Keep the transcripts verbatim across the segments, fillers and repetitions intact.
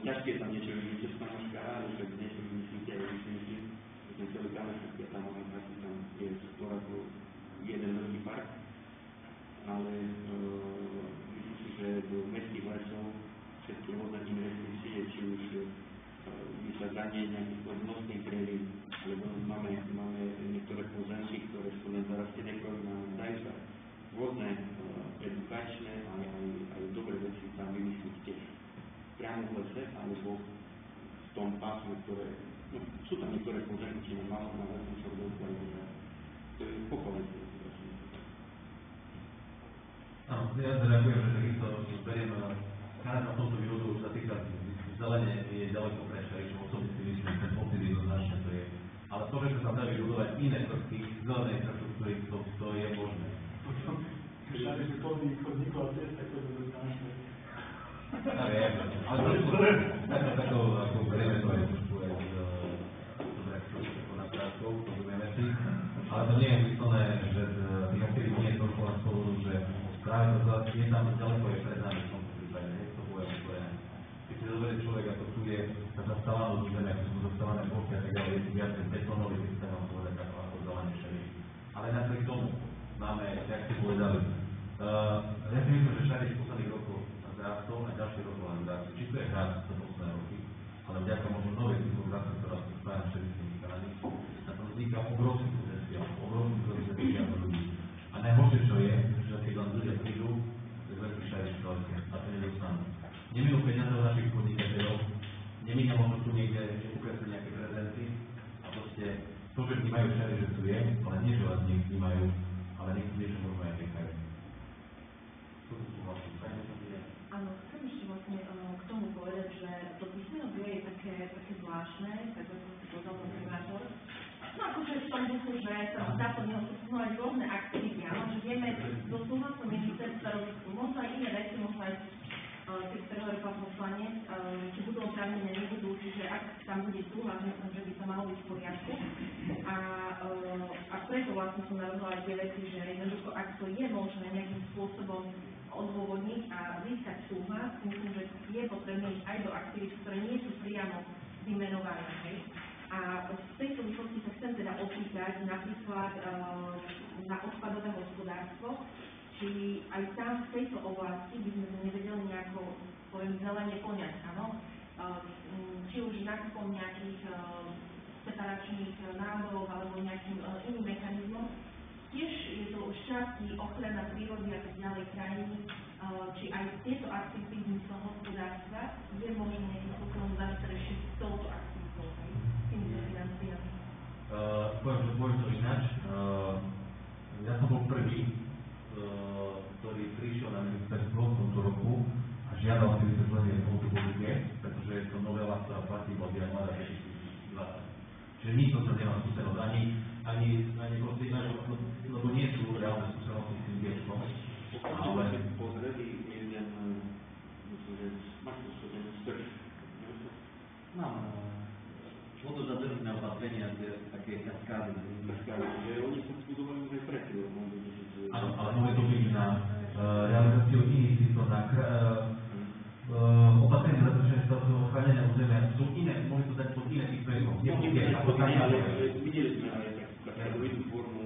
ťažké tam niečo vymyslieť z Španielska, ale však niečo vymyslíte aj vymyslíte. Ten celý Kanašek, ja tam mám taký, tam je skôr ako jeden veľký park, ale uh, myslím si, že do mestských lesov všetky rôzne investície, či už vysadzanie nejakých podnostných drevín, alebo máme, máme niektoré pozemky, ktoré sú len zarastené programy, dajú sa rôzne uh, edukačné, ale aj, aj dobré veci tam vymyslieť tiež. Priamo v lese, alebo v tom pásme, ktoré, no, sú tam niektoré pozemky, či na malom, na veľkom Čorgovku, alebo na, to je pokolenstvo. Áno, ja zareagujem, že takisto beriem práve na tomto vývodu, už sa týka zelenie je ďaleko prečo, čo osobne si myslím, že ten pocit jednoznačne to je. Ale to, že sa tam dajú vybudovať iné prvky zelenej infraštruktúry, to, to je možné. Všade, že to chodníko a cesta, ktoré budú značné. Ja viem, ale to je takou, ako berieme to aj trošku aj z nakrátkou, rozumieme si. Ale to nie je myslené, že z tých aktivít nie je toľko len z povodu, že práve to je tam ďaleko je pred nami v tomto prípade, to poviem otvorené. Keď si zoberie človek, ako tu je, tá zastávaná do zeme, ako sú zastávané bloky a tak ďalej, je viac betónový, keď sa vám povedať, ako ako zelenie šerí. Ale napriek tomu máme, jak ste povedali, uh, ja si myslím, že všade z posledných rokov zrástol a ďalších rokov len zrástol. Či to je rast za posledné roky, ale vďaka možno novej typu rastu, ktorá sa spája všetkými kanami, na tom vzniká obrovský potenciál, obrovský potenciál ľudí. A najhoršie, čo je, že keď len ľudia prídu, tak veľký šajriš veľké a to nedostanú. Neminú peniaze od našich podnikateľov, neminia možno tu niekde ukresliť nejaké prezenty a proste to, že vnímajú šajriš, že tu je, ale nie, že vás nech vnímajú, ale nech niečo možno aj nechajú. Toto sú vlastne tajné. Áno, chcem ešte vlastne uh, k tomu povedať, že to písmeno G je také, také zvláštne, tak ako si povedal môj primátor. No akože v tom duchu, že sa dá to neosúcnovať rôzne aktivity, áno, že vieme do súhlasu ministerstva robiť možno aj iné veci, možno aj keď uh, prehovorí pán poslanec, uh, či budú oprávnené, nebudú, čiže ak tam bude súhlas, myslím, že by to malo byť v poriadku. A, uh, a preto vlastne som navrhla tie veci, že jednoducho, ak to je možné nejakým spôsobom odôvodniť a získať súhlas, myslím, že je potrebné ísť aj do aktivít, ktoré nie sú priamo vymenované. Hej? A v tejto súvislosti sa chcem teda opýtať napríklad uh, na odpadové hospodárstvo, či aj tam v tejto oblasti by sme to nevedeli nejako, poviem, zelene poňať, áno? Uh, či už nákupom nejakých uh, separačných nádorov alebo nejakým uh, iným mechanizmom. Tiež je to už časti ochrana prírody a tak ďalej krajiny, či aj tieto aktivity v zmysle hospodárstva je možné nejakým spôsobom zastrešiť s touto aktivitou, s týmito financiami. Poviem, že poviem to ináč. Uh, ja som bol prvý, uh, ktorý prišiel na ministerstvo v tomto roku a žiadal si vysvetlenie tomuto politike, pretože je to novela, ktorá platí od januára dvetisícdvadsať. Čiže nikto sa nemá skúsenosť ani ani, ani proste ináč, lebo nie sú reálne skúsenosti s tým diečkom. Ale si pozreli jeden, myslím, že máš to sú ten strž. Mám vodozadržné opatrenia, také kaskády. Kaskády, že oni sa budovali už aj predtým. Áno, ale môže to byť na realizáciu iných týchto na opatrenia zadrženia stavového chránenia územia sú iné, môže to dať pod iné tých projektov. Videli sme aj takú inú formu.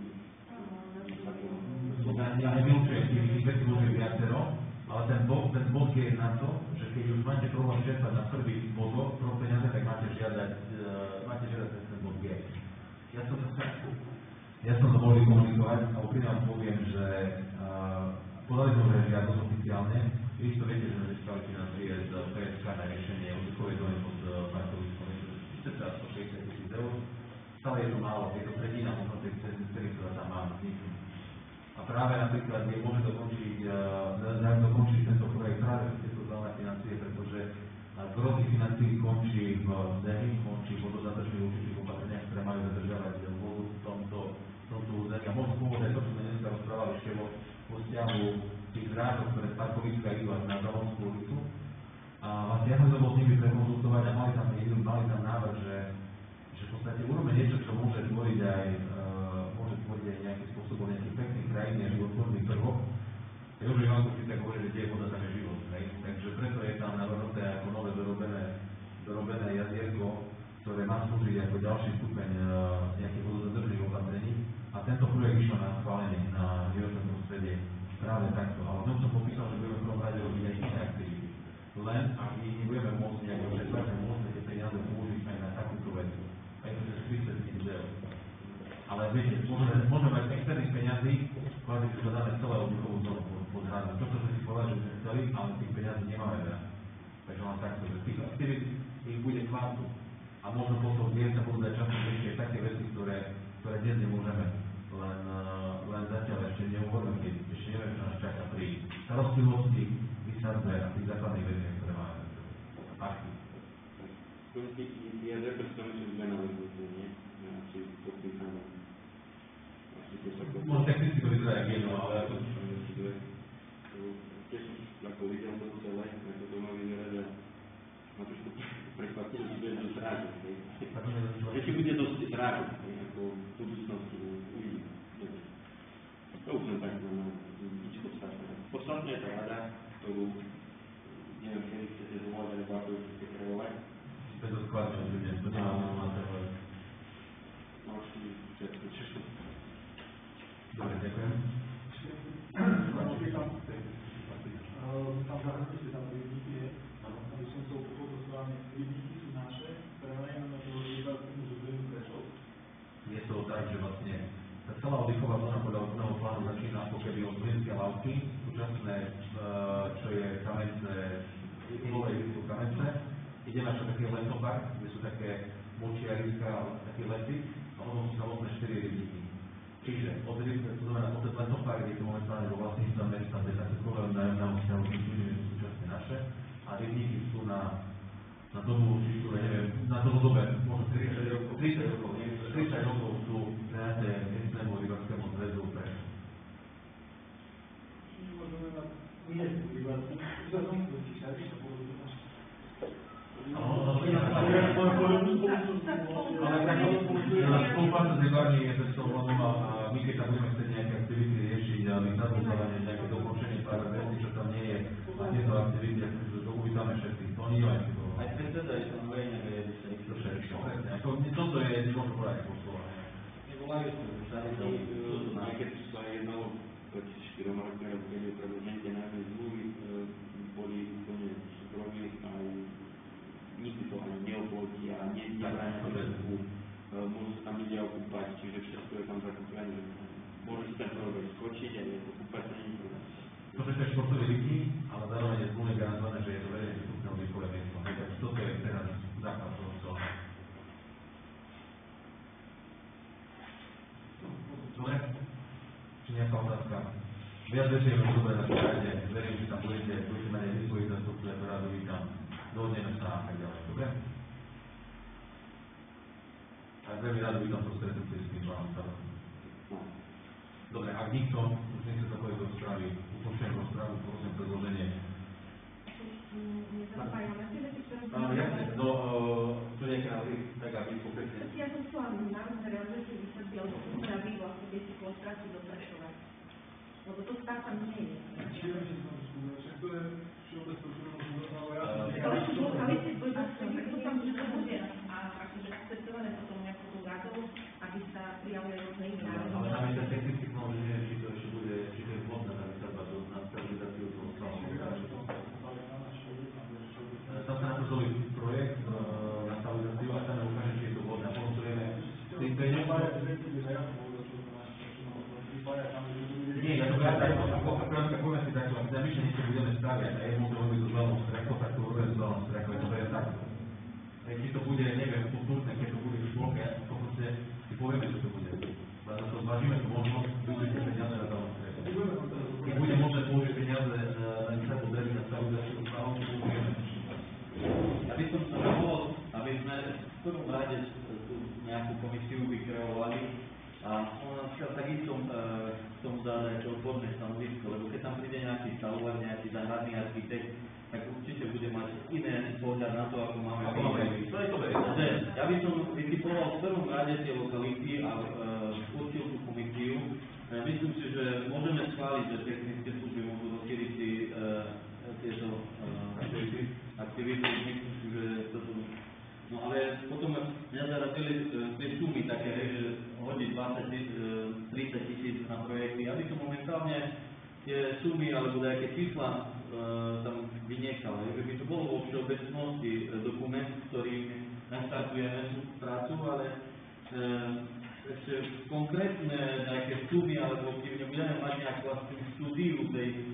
Ja nevylúčujem, tých vecí môže viacero, ale ten bod, ten bod je na to, že keď už máte problém čerpať na prvý bodok pro peniaze, tak máte žiadať, máte žiadať ten bod G. Ja som to ja som to mohli komunikovať a úprimne vám poviem, že podali sme žiadosť oficiálne. Vy to viete, že sme získali financie z P S K na riešenie užikovej zóny pod parkoviskom, cca stošesťdesiat tisíc eur. Stále je to málo, je to tretina možno tej ceny, ktorá tam má vzniknúť. A práve napríklad je môže dokončiť, uh, dokončiť tento projekt práve tieto zelené financie, pretože gros tých financií končí v zemi, končí v vodozadržných určitých opatreniach, ktoré majú zadržiavať vodu v tomto, tomto území. A môžem povedať to, čo sme dneska rozprávali ešte vo, vo vzťahu tých zrážok, ktoré z parkoviska idú až na Zavonskú ulicu. A vlastne ja som to bol s nimi prekonzultovať a mali tam, mali tam návrh, že, že v podstate urobíme niečo, čo môže tvoriť aj, uh, môže tvoriť aj nejakým spôsobom nejakých pekných krajín a životvorných trhov. Ja už Ivanko si tak hovorí, že tie voda tam je život, hej? Takže preto je tam navrhnuté ako nové vyrobené peniaze. To, čo sme si povedali, že sme chceli, ale tých peniazí nemáme veľa. Takže len takto, že tých aktivít ich bude kvantum. A možno potom dnes sa budú dať časom riešiť aj také veci, ktoré, ktoré dnes nemôžeme. Len, uh, len zatiaľ ešte nehovoríme, keď ešte neviem, čo nás čaká pri starostlivosti, výsadbe a tých základných veciach, ktoré máme. Akty. Je reprezentovať zmena legislatívu, nie? Asi podpísané. Možno technicky to vyzerá jak jedno, ale ako... Tiež som ako videl toto celé, ako to má vyzerať a ma trošku prekvapilo, že bude dosť rád. Ešte bude dosť rád, ako v budúcnosti uvidím. To už len tak znamená nič podstatné. Podstatné je tá rada, ktorú neviem, kedy chcete dovolať, alebo ako ju chcete kreovať. To je to skladné, že dnes to nemáme na to. No, všetko, všetko. Dobre, ďakujem. Tam zahrnuli ste tam rybníky, je? Aby som to pochopil správne. Rybníky sú naše, prenajeme na to rybárskemu zúzeniu Prešov. Je to tak, že vlastne tá celá oddychová zóna podľa vodného plánu začína ako keby od Zlínskej Lávky, súčasné, čo je Kamence, Nové Jurisko Kamence. Ide na také letopark, kde sú také močiariska, také lesy, a potom sú samotné štyri rybníky. Čiže od rybníka, to znamená, od letopark je to momentálne vo vlastníctve mesta bez akékoľvek nájomného vzťahu, ktoré sú súčasne naše, a rybníky sú na, na dobu určitú, neviem, na dlhodobé, možno tridsať rokov, tridsať rokov, tridsať rokov sú prejaté miestnemu rybárskému zväzu Prešov. Čiže môžeme mať miestnu rybárskú zväzu, ktorý sa ešte povedal naše. Áno, ale tak spolupráca s rybármi je bez problémov a my keď tam budeme chcieť nejaké aktivity riešiť a vysadovanie, nejaké dokončenie pár veci, čo tam nie je, a tieto aktivity, akože to uvítame všetci, to nie je len to. Aj predseda je tam verejne, že je To všetko, presne. Ako, toto je, nemôžem povedať po slovách. nevolajú sa, že sa To, aj keď sa jednalo pred štyroma rokmi, alebo keď je predloženie tie nájomné zmluvy, boli úplne súkromí, aj nikdy to ani neobvodí a nebráňa to bezpú. Môžu sa tam ľudia okúpať, čiže všetko je tam zakúpené. Môže sa ten projekt skočiť a je to kúpať sa nie je. To všetko je športový rybník, ale zároveň je zmluvne garantované, že je to verejne dostupné oddychové miesto. Takže toto je teraz základ toho celého. Dobre? Či nejaká otázka? Viac vecí je dobre na strane, verím, že tam budete, budete mať aj svojich zastupcov, ako rád uvítam, dohodneme sa a tak ďalej. Dobre? A veľmi rád uvítam to stretnutie s tým pánom starostom. Dobre, ak nikto už nechce zapojiť do správy, ukončujem rozprávu, prosím predloženie. Nezapájame tie veci, ktoré sme... Áno, jasne, no, čo nejaké návrhy, tak aby konkrétne. Ja som chcela návrh na realizáciu výsadby, alebo úpravy vlastne veci konštrácií do Prešova. Lebo to stále tam nie je. Čiže že som skúšal, však to je všeobecné súdno, ale ja Ale sú to, ale ste dvojzástupy, tak to tam že to bude a akože akceptované potom nejakou tou radou, aby sa prijali aj rôzne iné návrhy. Ale tam je ten technický plán, že neviem, či to ešte bude, či to je vhodné na výsadba do na stabilizáciu toho stavu. Tam sa napríklad projekt na stabilizáciu a sa nám ukáže, či je to vhodné. A potom to vieme, to je niečo... Nie, ja to beriem takto, ako akorát poviem si takto, ak zamýšľam, niečo budeme staviať a je možno robiť to zelenou strekou, tak to urobíme zelenou strekou, ja to beriem takto. Keď to bude, neviem, postupné, keď to bude špolke, to proste si povieme, čo to bude. Len na to zvažíme tú možnosť, využiť peniaze na zelenú streku. Keď bude možné použiť peniaze na výsadbu drevy na stabilizáciu stavov, to budeme. Ja by som sa dovolil, aby sme v prvom rade tú nejakú komisiu vykreovali a ona sa takisto e, k tomu dá nejaké odborné stanovisko, lebo keď tam príde nejaký stavovar, nejaký záhradný architekt, tak určite bude mať iné pohľad na to, ako máme my. To je to verí. Ja by som vytipoval v prvom rade tie lokality a e, určil tú komisiu. E, myslím si, že môžeme schváliť, že technické služby môžu rozšíriť si e, tieto e, aktivity. Myslím si, že to sú... No ale potom mňa zarazili tie sumy také, že hodiť dvadsať, tridsať tisíc na projekty. Ja by som momentálne tie sumy alebo nejaké čísla e, tam vynechal. Že by to bolo vo všeobecnosti dokument, ktorým naštartujeme tú prácu, ale e, ešte konkrétne nejaké sumy alebo keď budeme mať nejakú štúdiu tej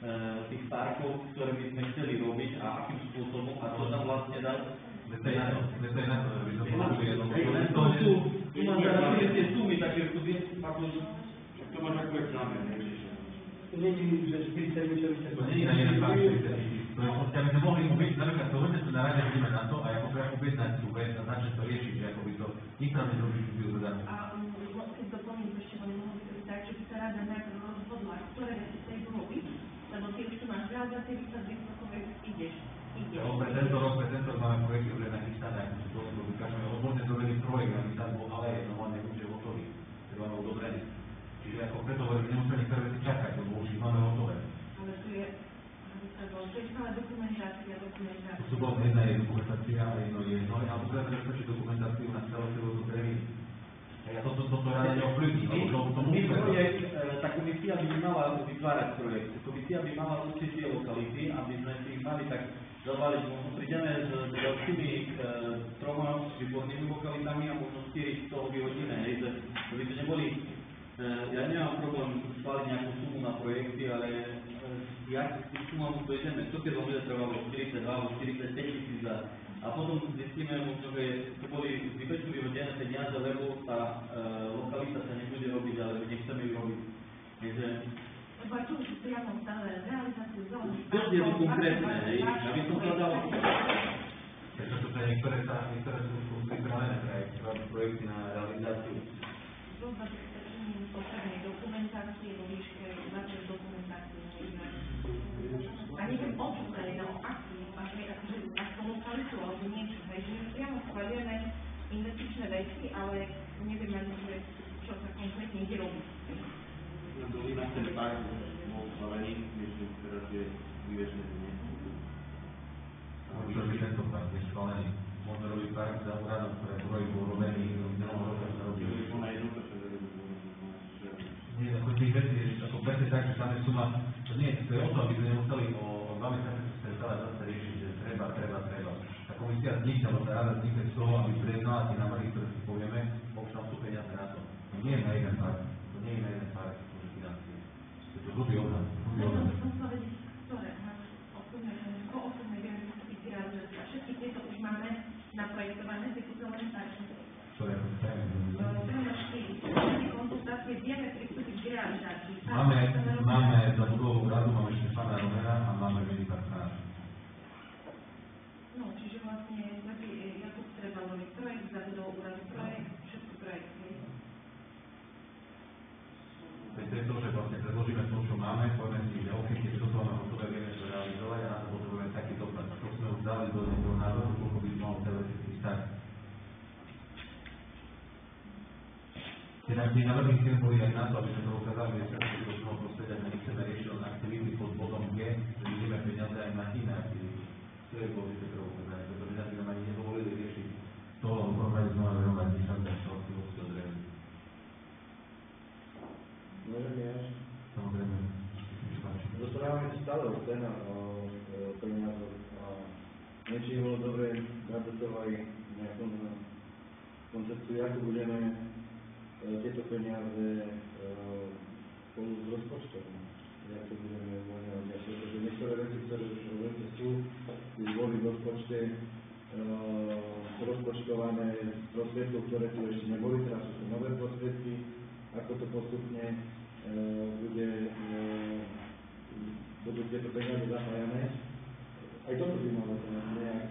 tých parkov, ktoré by sme chceli robiť a akým spôsobom a čo tam vlastne dať. To je na to, to je na to, že by to bolo jedno. To sú, tu mám teraz tie sumy, takže tu vie, ako... To máš ako examen, nevieš. To nie je, že štyridsať tisíc. To nie je na jeden pár štyridsať tisíc. To je proste, aby sme mohli ubyť, napríklad to hodne sa na rade vidíme na to a ako treba objednať tú vec a začať to riešiť, že ako by to nikto nám nezrobí štúdiu zadarmo. A keď doplním ešte, len mohlo by to byť tak, že by sa rada najprv rozhodla, ktoré veci sa idú robiť, lebo ty už tu máš realizácie výsledky, celkové ideš. Lebo pre tento rok, pre tento rok máme projekty už aj nachystané, ako si to vykážeme odborne dovedný projekt, aby sa bol ale normálne už je hotový, treba máme odobrené. Čiže ako preto hovorím, nemusíme niektoré veci čakať, lebo už ich máme hotové. Ale tu je, aby sa bol, to je stále dokumentácia, dokumentácia. To sú bolo jedna je dokumentácia a jedno je, no ale potrebujeme zabezpečiť dokumentáciu na celosvetovú termín. A ja toto, toto rada neovplyvní, lebo to, to My musíme. projekt, tá komisia by mala vytvárať projekt. Komisia by mala určiť tie lokality, aby sme si ich mali tak zavaliť. Možno prídeme s ďalšími e, troma výbornými lokalitami a možno štyri z toho vyhodíme, hej, že by to neboli, e, ja nemám problém schváliť nejakú sumu na projekty, ale e, jak s tým sumom dojdeme, čo keď bude trvalo štyridsaťdva alebo štyridsaťpäť tisíc a potom zistíme možno, že to boli zbytočne vyhodené peniaze, lebo tá e, lokalita sa nebude robiť, alebo nechceme ju robiť. Takže Lebo aj tu už priamo stále realizáciu zóny. to je to konkrétne, hej, aby som sa dal. Takže toto je niektoré, sa, niektoré sú, sú pripravené pre projekty na realizáciu. Zhruba zabezpečením potrebnej dokumentácie vo výške dvadsať dokumentácie niekde. A neviem, o čo sa jedná, o akciu, máš aj akože aspoň lokalitu alebo niečo, hej, že my priamo schvaľujeme investičné veci, ale neviem ani, že čo sa konkrétne ide robiť. Na dolinách ten park bol schválený, myslím, teraz je vyvešený. Môžu robiť tento park, je schválený. Môžeme robiť park za úradom, ktoré projekt bol robený, minulého roka sa robil. To by bol na jednotka, čo je Nie, ako tých vecí je, ako presne tak, že tam je suma, to nie, to je o to, aby sme nemuseli o, o dva mesiace sa stretávať zase riešiť, že treba, treba, treba. Tá komisia vznikne, alebo tá rada vznikne z toho, aby prejednala tie návrhy, ktoré si povieme, bok tam sú peniaze na to. To nie je na jeden park, to nie je na jeden park, to je financie. Je to hrubý odhad, hrubý odhad. Som chcela vedieť, ktoré máš osobné, ko osobné vieme vystúpiť z realizácie. A všetky tieto už máme naprojektované, tieto sú len staršie. Ktoré ako chceme. Konzultácie vieme pristúpiť k realizácii. Máme, máme za budovú radu, máme Štefana Romera a máme Vili Partnára. No, čiže vlastne Jakub treba robiť projekt, za budovú radu projekt, všetko projekty. To je to, že vlastne predložíme to, čo máme, povieme si, že OK, keď toto máme hotové, vieme to realizovať a na to potrebujeme taký dopad. To sme už dali do toho návrhu, koľko by malo teoreticky stať. Tie návrhy chceme boli aj na to, aby sme to ukázali, že sa do toho prostredia, že nechceme riešiť len aktivity pod bodom G, že ideme peniaze aj na iné aktivity. To je dôležité pre ukázanie, pretože nás by nám ani nedovolili riešiť to, lebo prvom znova verovať desať aktivosti od revu. Môžem ja? Samozrejme. Rozprávame sa stále o cenách, o peniazoch a niečo bolo dobre nadotovali nejakú koncepciu, ako budeme tieto peniaze spolu s rozpočtom, jak to budeme uvoľňovať. Pretože niektoré veci, ktoré už hovoríte sú, už boli v rozpočte rozpočtované z prostriedkov, ktoré tu ešte neboli, teraz sú nové prostriedky, ako to postupne bude, budú tieto peniaze zapájané. Aj toto by malo nejak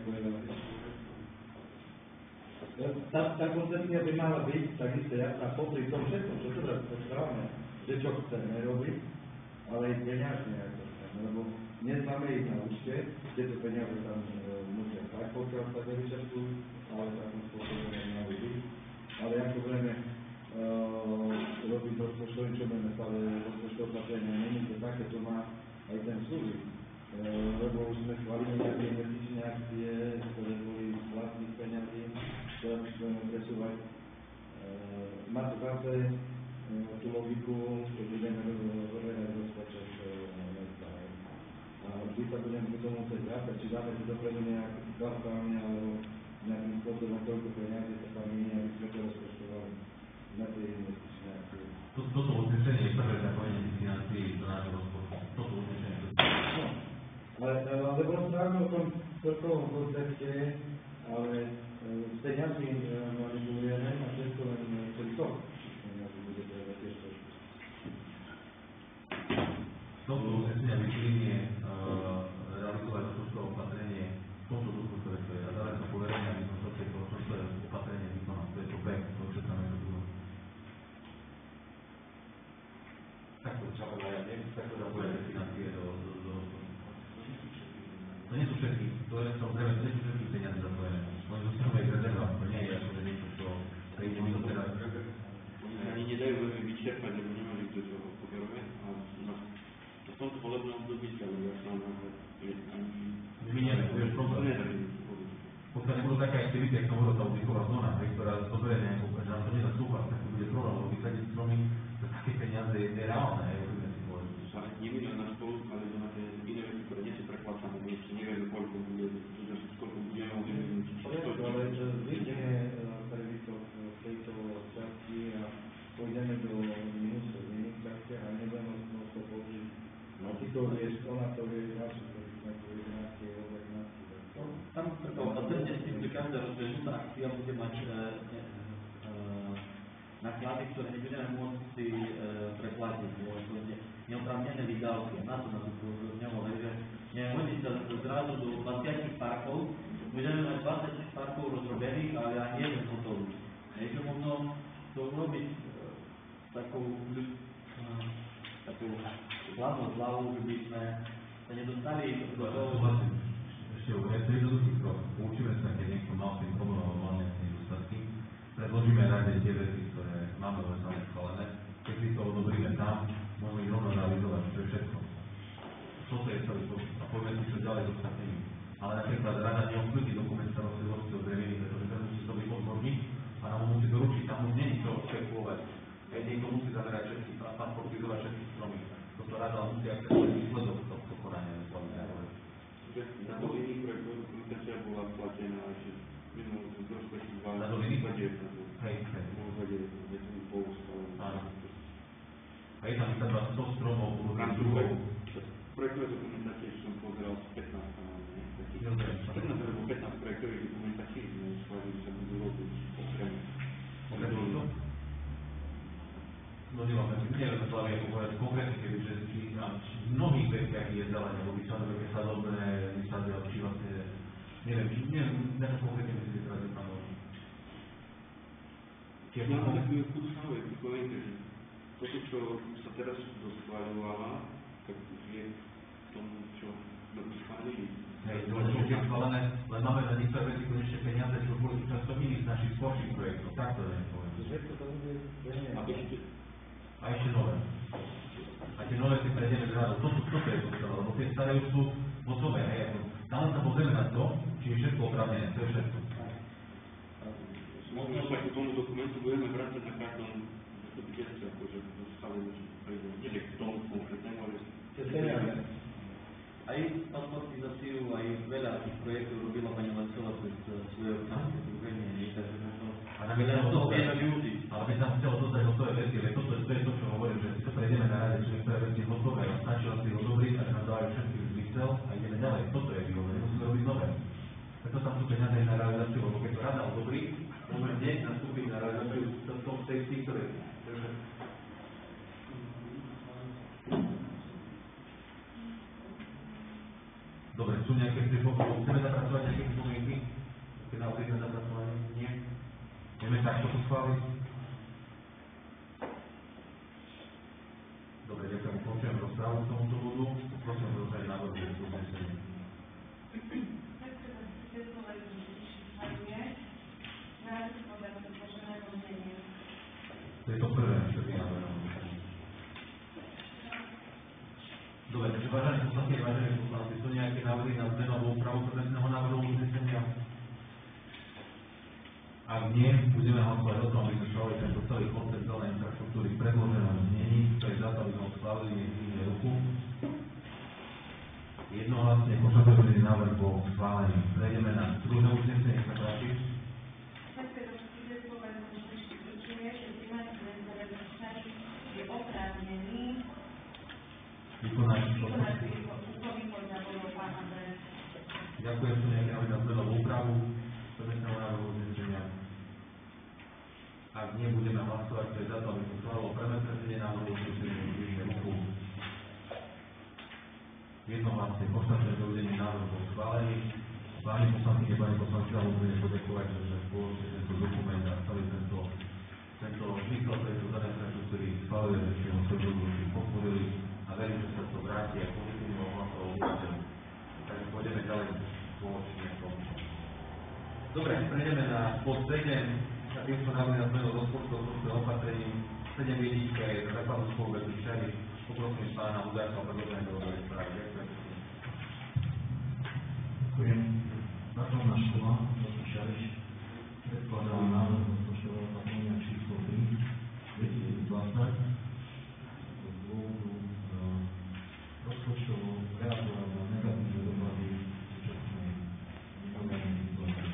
Tá, tá koncepcia by mala byť takisto jasná popri tom všetkom, čo tu rozprávame, že čo chceme robiť, ale aj peniažne, ako chceme, lebo dnes máme ich na účte, tieto peniaze tam e, musia tak, pokiaľ sa nevyčerpujú, ale takým spôsobom nemajú byť. Ale ako budeme e, robiť rozpočtovým, čo budeme stále rozpočtové opatrenia, není to také, to má aj ten súvis. E, lebo už sme schválili nejaké investičné akcie, ktoré boli z vlastných peňazí, ktoré budeme presúvať. E, má to zase e, tú logiku, že budeme rozhodovať rozpočet mesta. A vždy sa budeme k tomu musieť vrácať, či dáme si dopredu nejak kvartálne, alebo nejakým spôsobom toľko peňazí sa tam minie, aby sme to rozpočtovali na tie investičné akcie. Toto uznesenie je prvé zapojenie financií do nášho rozpočtu. Toto uznesenie. Ale, ale rozprávame o tom celkovom koncepte, ale z peňazí manipulujeme a všetko len celý tok. Peňazí bude treba tiež trošku. Z tohto uznesenia vyplýnie realizovať rozpočtové opatrenie v tomto duchu, ktoré to je. A dále sa poverenie, aby som toto rozpočtové opatrenie vykonal. To je to P, to čo tam je to druhé. Takto takto zapojete financie do rozpočtu. To nie sú všetky, to je samozrejme, to nie sú všetky peniaze zapojené. Oni zostanú aj k rezervám, to nie je ako niečo, čo prejde mimo teraz. Oni sa ani nedajú veľmi vyčerpať, lebo nemajú kto čo poveruje. A v tomto volebnom období sa ľudia sa napríklad Vyminieme, to je problém. Pokiaľ nebudú také aktivity, ako hovorila tá oddychová zóna, ktorá zoberie nejakú, že nám to nedá súhlas, tak to bude problém, lebo vysadiť stromy za také peniaze je nereálne, aj budeme si povedať. Sa nemýlia na spolu, ale to máte iné veci, ktoré nie sú preplácané, my ešte nevieme, koľko bude, koľko budeme uvedomiť. Ale zvýšenie prebytok v tejto časti a pôjdeme do minusu v iných častiach a nebudeme môcť to použiť. No ty to vieš, ona to vie, ďalšie prebytné, to jedenáctky, jedenáctky. Tam preto opatrne s tým, že každá rozbehnutá akcia bude mať e, e, náklady, ktoré nebudeme môcť si e, preplatiť. To je neoprávnené výdavky. Na to nás upozorňovalo, že nehodí sa zrazu do dvadsať parkov, budeme mať dvadsať parkov rozrobených, ale ani jeden hotový. Je to možno to urobiť e, takou, e, takou hlavnou hlavou, že by sme sa nedostali do toho. Ešte je to jednoduchý krok. Poučíme sa, keď niekto mal tým problém alebo mal nejaké nedostatky. Predložíme rade tie veci, ktoré máme vo sami schválené. Keď si to odobríme tam, môžeme ich rovno realizovať, to je všetko. Toto je celý postup. A poďme si, čo ďalej s ostatnými. Ale napríklad rada neobsluží dokument starostlivosti o dreviny, pretože ten musí to byť odborník a nám ho musí doručiť. Tam už nie je čo špekulovať. Keď niekto musí zamerať všetky, transportizovať všetky stromy. Toto rada musí akceptovať výsledok tohto konania. Na to iných projektov dokumentácia bola platená ešte mimo rozpočtu dva na to iných? Hej, hej. Možno je to poustavené. Áno. A je tam vysadba sto stromov v rámci projektové dokumentácie, čo som pozeral z pätnásť kanálov. pätnásť alebo pätnásť projektových dokumentácií sme schválili, že sa budú robiť okrem. Okrem toho? No nemáme, neviem sa hlavne povedať konkrétne, kebyže v mnohých veciach je zelené, lebo vysadové, keď sa dobré, vysadové, či vlastne, neviem, či neviem, na čo konkrétne myslíte teraz, že tam môžem. Ja mám takú skúšanú vec, poviem, že toto, čo sa teraz doschváľovala, tak je v tom, čo sme už schválili. Hej, to je schválené, len máme na niektoré veci konečne peniaze, čo boli súčasťou iných z našich skorších projektov, tak to neviem povedať. Všetko to bude peniaze. A ešte A ešte nové. A tie nové si prejdeme z radou. Toto, toto je podstava, lebo tie staré už sú hotové, hej. Tam sa pozrieme na to, či je všetko oprávnené, to je všetko. Možno sa k tomu dokumentu budeme vrácať na každom zastupiteľstve, akože stále príde, nie k tomu konkrétnemu, ale Cez peniaze. Aj transportizáciu, aj veľa tých projektov robila pani Lacová cez svoje občanské združenie, takže možno veľa toho vieme využiť. Ale by tam chcelo dostať hotové veci, ale toto to je to, čo hovorím, že si to prejdeme na rade, či niektoré veci hotové, a stačí len si odobriť a že nám dávajú všetky zmysel a ideme ďalej. Toto je výhodné, nemusíme robiť nové. Preto tam sú peniaze na realizáciu, lebo keď to rada odobrí, môžeme hneď nastúpiť na realizáciu v tej týchto veci. Dobre, sú nejaké pripomienky? Chceme zapracovať nejaké pripomienky? Keď naozaj sme zapracovali? Nie? Vieme takto to schváliť? Dobre, ďakujem. Končujem rozprávu k tomuto bodu. Prosím, rozhodne návrh do uznesenia. To je to prvé, čo by návrh. Dobre, takže vážení poslanci, vážení poslanci, sú nejaké návrhy na zmenu alebo úpravu predmetného návrhu uznesenia? Ak nie, budeme hlasovať o tom, aby sme schválili tento celý koncept zelenej infraštruktúry v predloženom znení, to je za to, aby sme ho schválili, nech zdvihne ruku. Jednohlasne konštatovaný návrh bol schválený. Prejdeme na druhé uznesenie, nech sa páči. Vykonať úkony podľa Ďakujem, že nejaké návrhy na zmenovú úpravu, predmetného návrhu uznesenia. Ak nie, budeme hlasovať, kto je za to, aby sa schválilo predmetné návrhu uznesenia, zvýšne ruku. Jednohlasne konštatujem, že uvedenie návrhu bol schválený. Páni poslanci, páni poslanci, ale musíme poďakovať, že spoločne tento dokument a celý tento tento zmysel tejto danej infraštruktúry schváluje, že ste ho celý podporili a verím, že sa to vráti aj pozitívnou hlasou obyvateľov. Takže pôjdeme ďalej spoločne v tom. Dobre, prejdeme na bod sedem, a tým sú návrhy na zmenu rozpočtu rozpočtových opatrení. sedem jednička je za základnú školu Vetý Šariš. Poprosím pána Hudáka o predloženie do dobrej správy. Ďakujem. Základná škola Vetý Šariš predkladá návrh rozpočtového opatrenia číslo tri dvetisícdvadsať z dôvodu rozpočtovo reagovať na negatívne dopady súčasnej negatívnej situácie.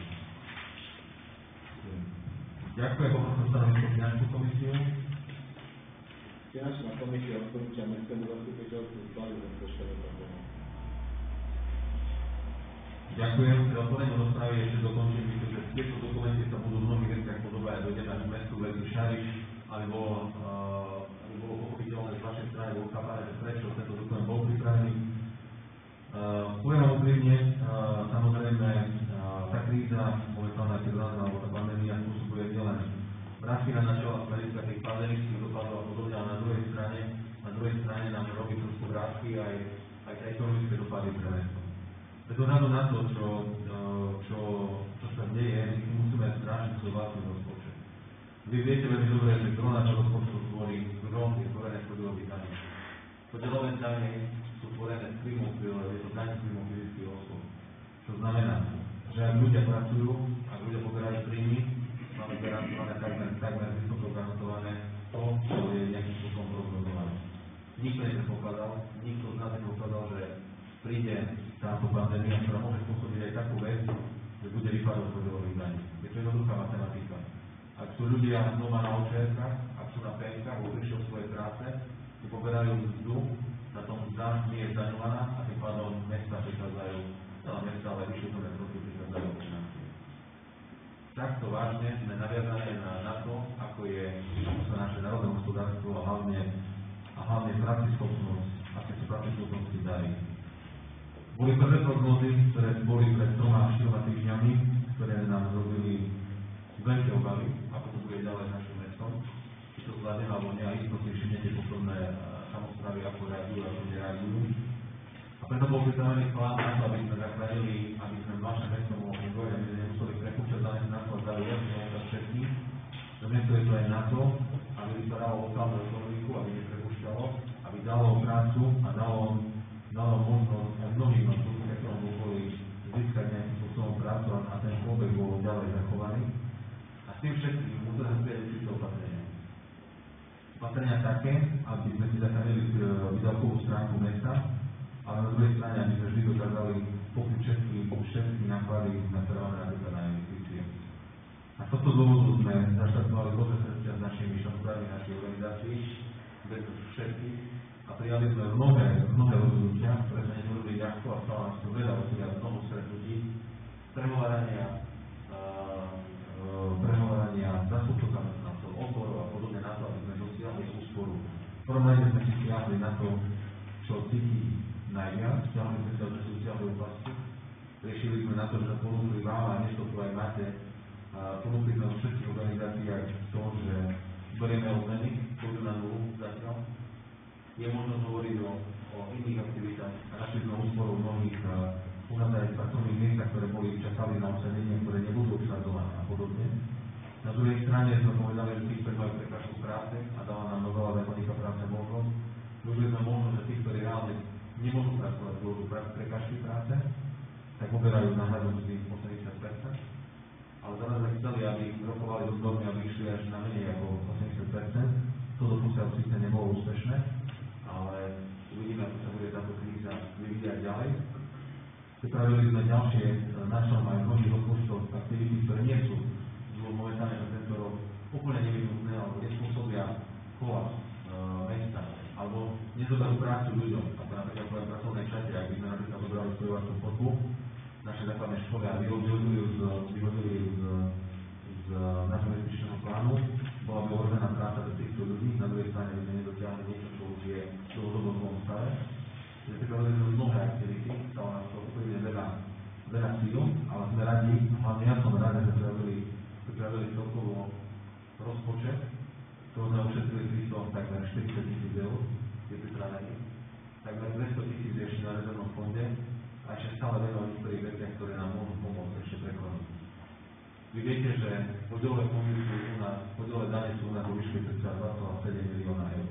Ďakujem, poprosím stanovisko finančnú komisiu. Finančná komisia odporúča mestskému zastupiteľstvu schváliť rozpočtové opatrenia. Ďakujem, za otvorenie rozprávy ešte dokončím, že tieto dokumenty sa budú v mnohých veciach podobať a dojdeme až k mestu Vetý Šariš, aby bolo, uh, aby bolo pochopiteľné z vašej strany, bolo chápané, že prečo tento dokument bol pripravený. Uh, poviem vám úprimne, uh, samozrejme, uh, tá kríza, momentálna kríza, alebo tá pandémia spôsobuje nielen rastina na čela z hľadiska tých pandemických dopadov a podobne, ale na druhej strane, na druhej strane nám robí trošku vrátky aj, aj ekonomické dopady pre mesto. Bez ohľadu na to, čo, čo, čo sa deje, my si musíme strážiť svoj vlastný rozpočet. Vy viete veľmi dobre, že gro nášho rozpočtu tvorí gro, je tvorené z podielové dane. Podielové dane sú tvorené z príjmu, je to daň z príjmu fyzických osôb. Čo znamená, že ak ľudia pracujú, ak ľudia poberajú príjmy, máme garantované takmer, takmer vysoko garantované to, čo je nejakým spôsobom prognozované. Nikto nepredpokladal, nikto z nás nepredpokladal, že príde táto pandémia, ktorá môže spôsobiť aj takú vec, že bude vypadať z podielových daní. Je to jednoduchá matematika. Ak sú ľudia doma na očerkách, ak sú na penkách, alebo prišli o svoje práce, si poberajú mzdu, na tom mzda nie je zdaňovaná a tým pádom mesta prichádzajú, celá mesta, ale vyššie to metroky prichádzajú o financie. Takto vážne sme naviazané na, na to, ako je ako sa naše národné hospodárstvo a hlavne, a hlavne pracischopnosť, aké sú pracischopnosti darí. Boli prvé prognózy, ktoré boli pred troma až štyroma týždňami, ktoré nám zrobili veľké obavy, ako to bude ďalej s našim mestom. Či to zvládne alebo nie, a isto si všimnete posledné samosprávy, ako reagujú, ako nereagujú. A preto bol pripravený plán na to, aby sme zachránili, aby sme naše mesto mohli fungovať, aby sme nemuseli prepúšťať zamestnancov za ľudí, za všetkých. Že mesto je to aj na to, aby vypadalo lokálnu ekonomiku, aby neprepúšťalo, aby dalo prácu a dalo dalo možnosť aj mnohým podnikateľom v okolí získať nejakým spôsobom prácu a ten človek bol ďalej zachovaný. A s tým všetkým musíme prijať určité opatrenia. Opatrenia také, aby sme si zachránili výdavkovú stránku mesta, ale na druhej strane, aby sme vždy dokázali pokryť všetky, všetky náklady nasmerované napríklad na investície. A z tohto dôvodu sme zaštartovali rôzne stretnutia s našimi členmi našej organizácií, bez všetkých, a prijali sme mnohé, mnohé rozhodnutia, ktoré sme nerobili ľahko a stále nás to veľa rozhodnutia znovu stretnutí, prehovárania, prehovárania zastupcov zamestnancov, odborov a podobne na to, aby sme dosiahli úsporu. V prvom rade sme si stiahli na to, čo cíti najviac, stiahli sme sa od sociálnej oblasti, riešili sme na to, že ponúkli vám, a dnes to tu aj máte, ponúkli sme vo všetkých organizáciách to, že berieme odmeny, pôjdu na nulu zatiaľ. Je možno hovoriť o, o iných aktivitách a našli sme úsporu mnohých u nás aj pracovných miestach, ktoré boli čakali na obsadenie, ktoré nebudú obsadzované a podobne. Na druhej strane sme povedali, že tých, ktorí majú prekážku práce a dáva nám novela zákonníka práce možnosť, využili sme možnosť, že tých, ktorí reálne nemôžu pracovať z dôvodu prekážky práce, tak poberajú náhľadom mzdy osemdesiat percent. Ale zároveň sme chceli, aby rokovali dozorne, aby išli až na menej ako osemdesiat percent. To doposiaľ síce nebolo úspešné, ale uvidíme, ako sa bude táto kríza vyvíjať ďalej. Pripravili sme ďalšie našom aj mnohých rozpočtov aktivity, ktoré nie sú momentálne na tento rok úplne nevyhnutné, alebo nespôsobia kolaps e, mesta, alebo nezoberú prácu ľuďom, ako napríklad v pracovnej časti, ak by sme napríklad zobrali spojovačnú chodbu, naše základné školy a vyhodili ju z, vyhodili ju z, z nášho investičného plánu. Bola by ohrozená práca do týchto ľudí, na druhej strane by sme nedotiahli niečo, čo už je v dlhodobo zlom stave. Čiže pripravili sme mnohé aktivity, stalo nás to úplne veľa, veľa síl, ale sme radi, hlavne ja som rád, že pripravili, pripravili celkovo rozpočet, ktorý sme ušetrili Kristom takmer štyridsať tisíc eur, je pripravený. Takmer dvesto tisíc je ešte na rezervnom fonde a ešte stále vieme o niektorých veciach, ktoré nám môžu pomôcť ešte prekonať. Vy viete, že podielové fondy sú u nás, podielové dane sú u nás vo výške cca dva celé sedem milióna eur.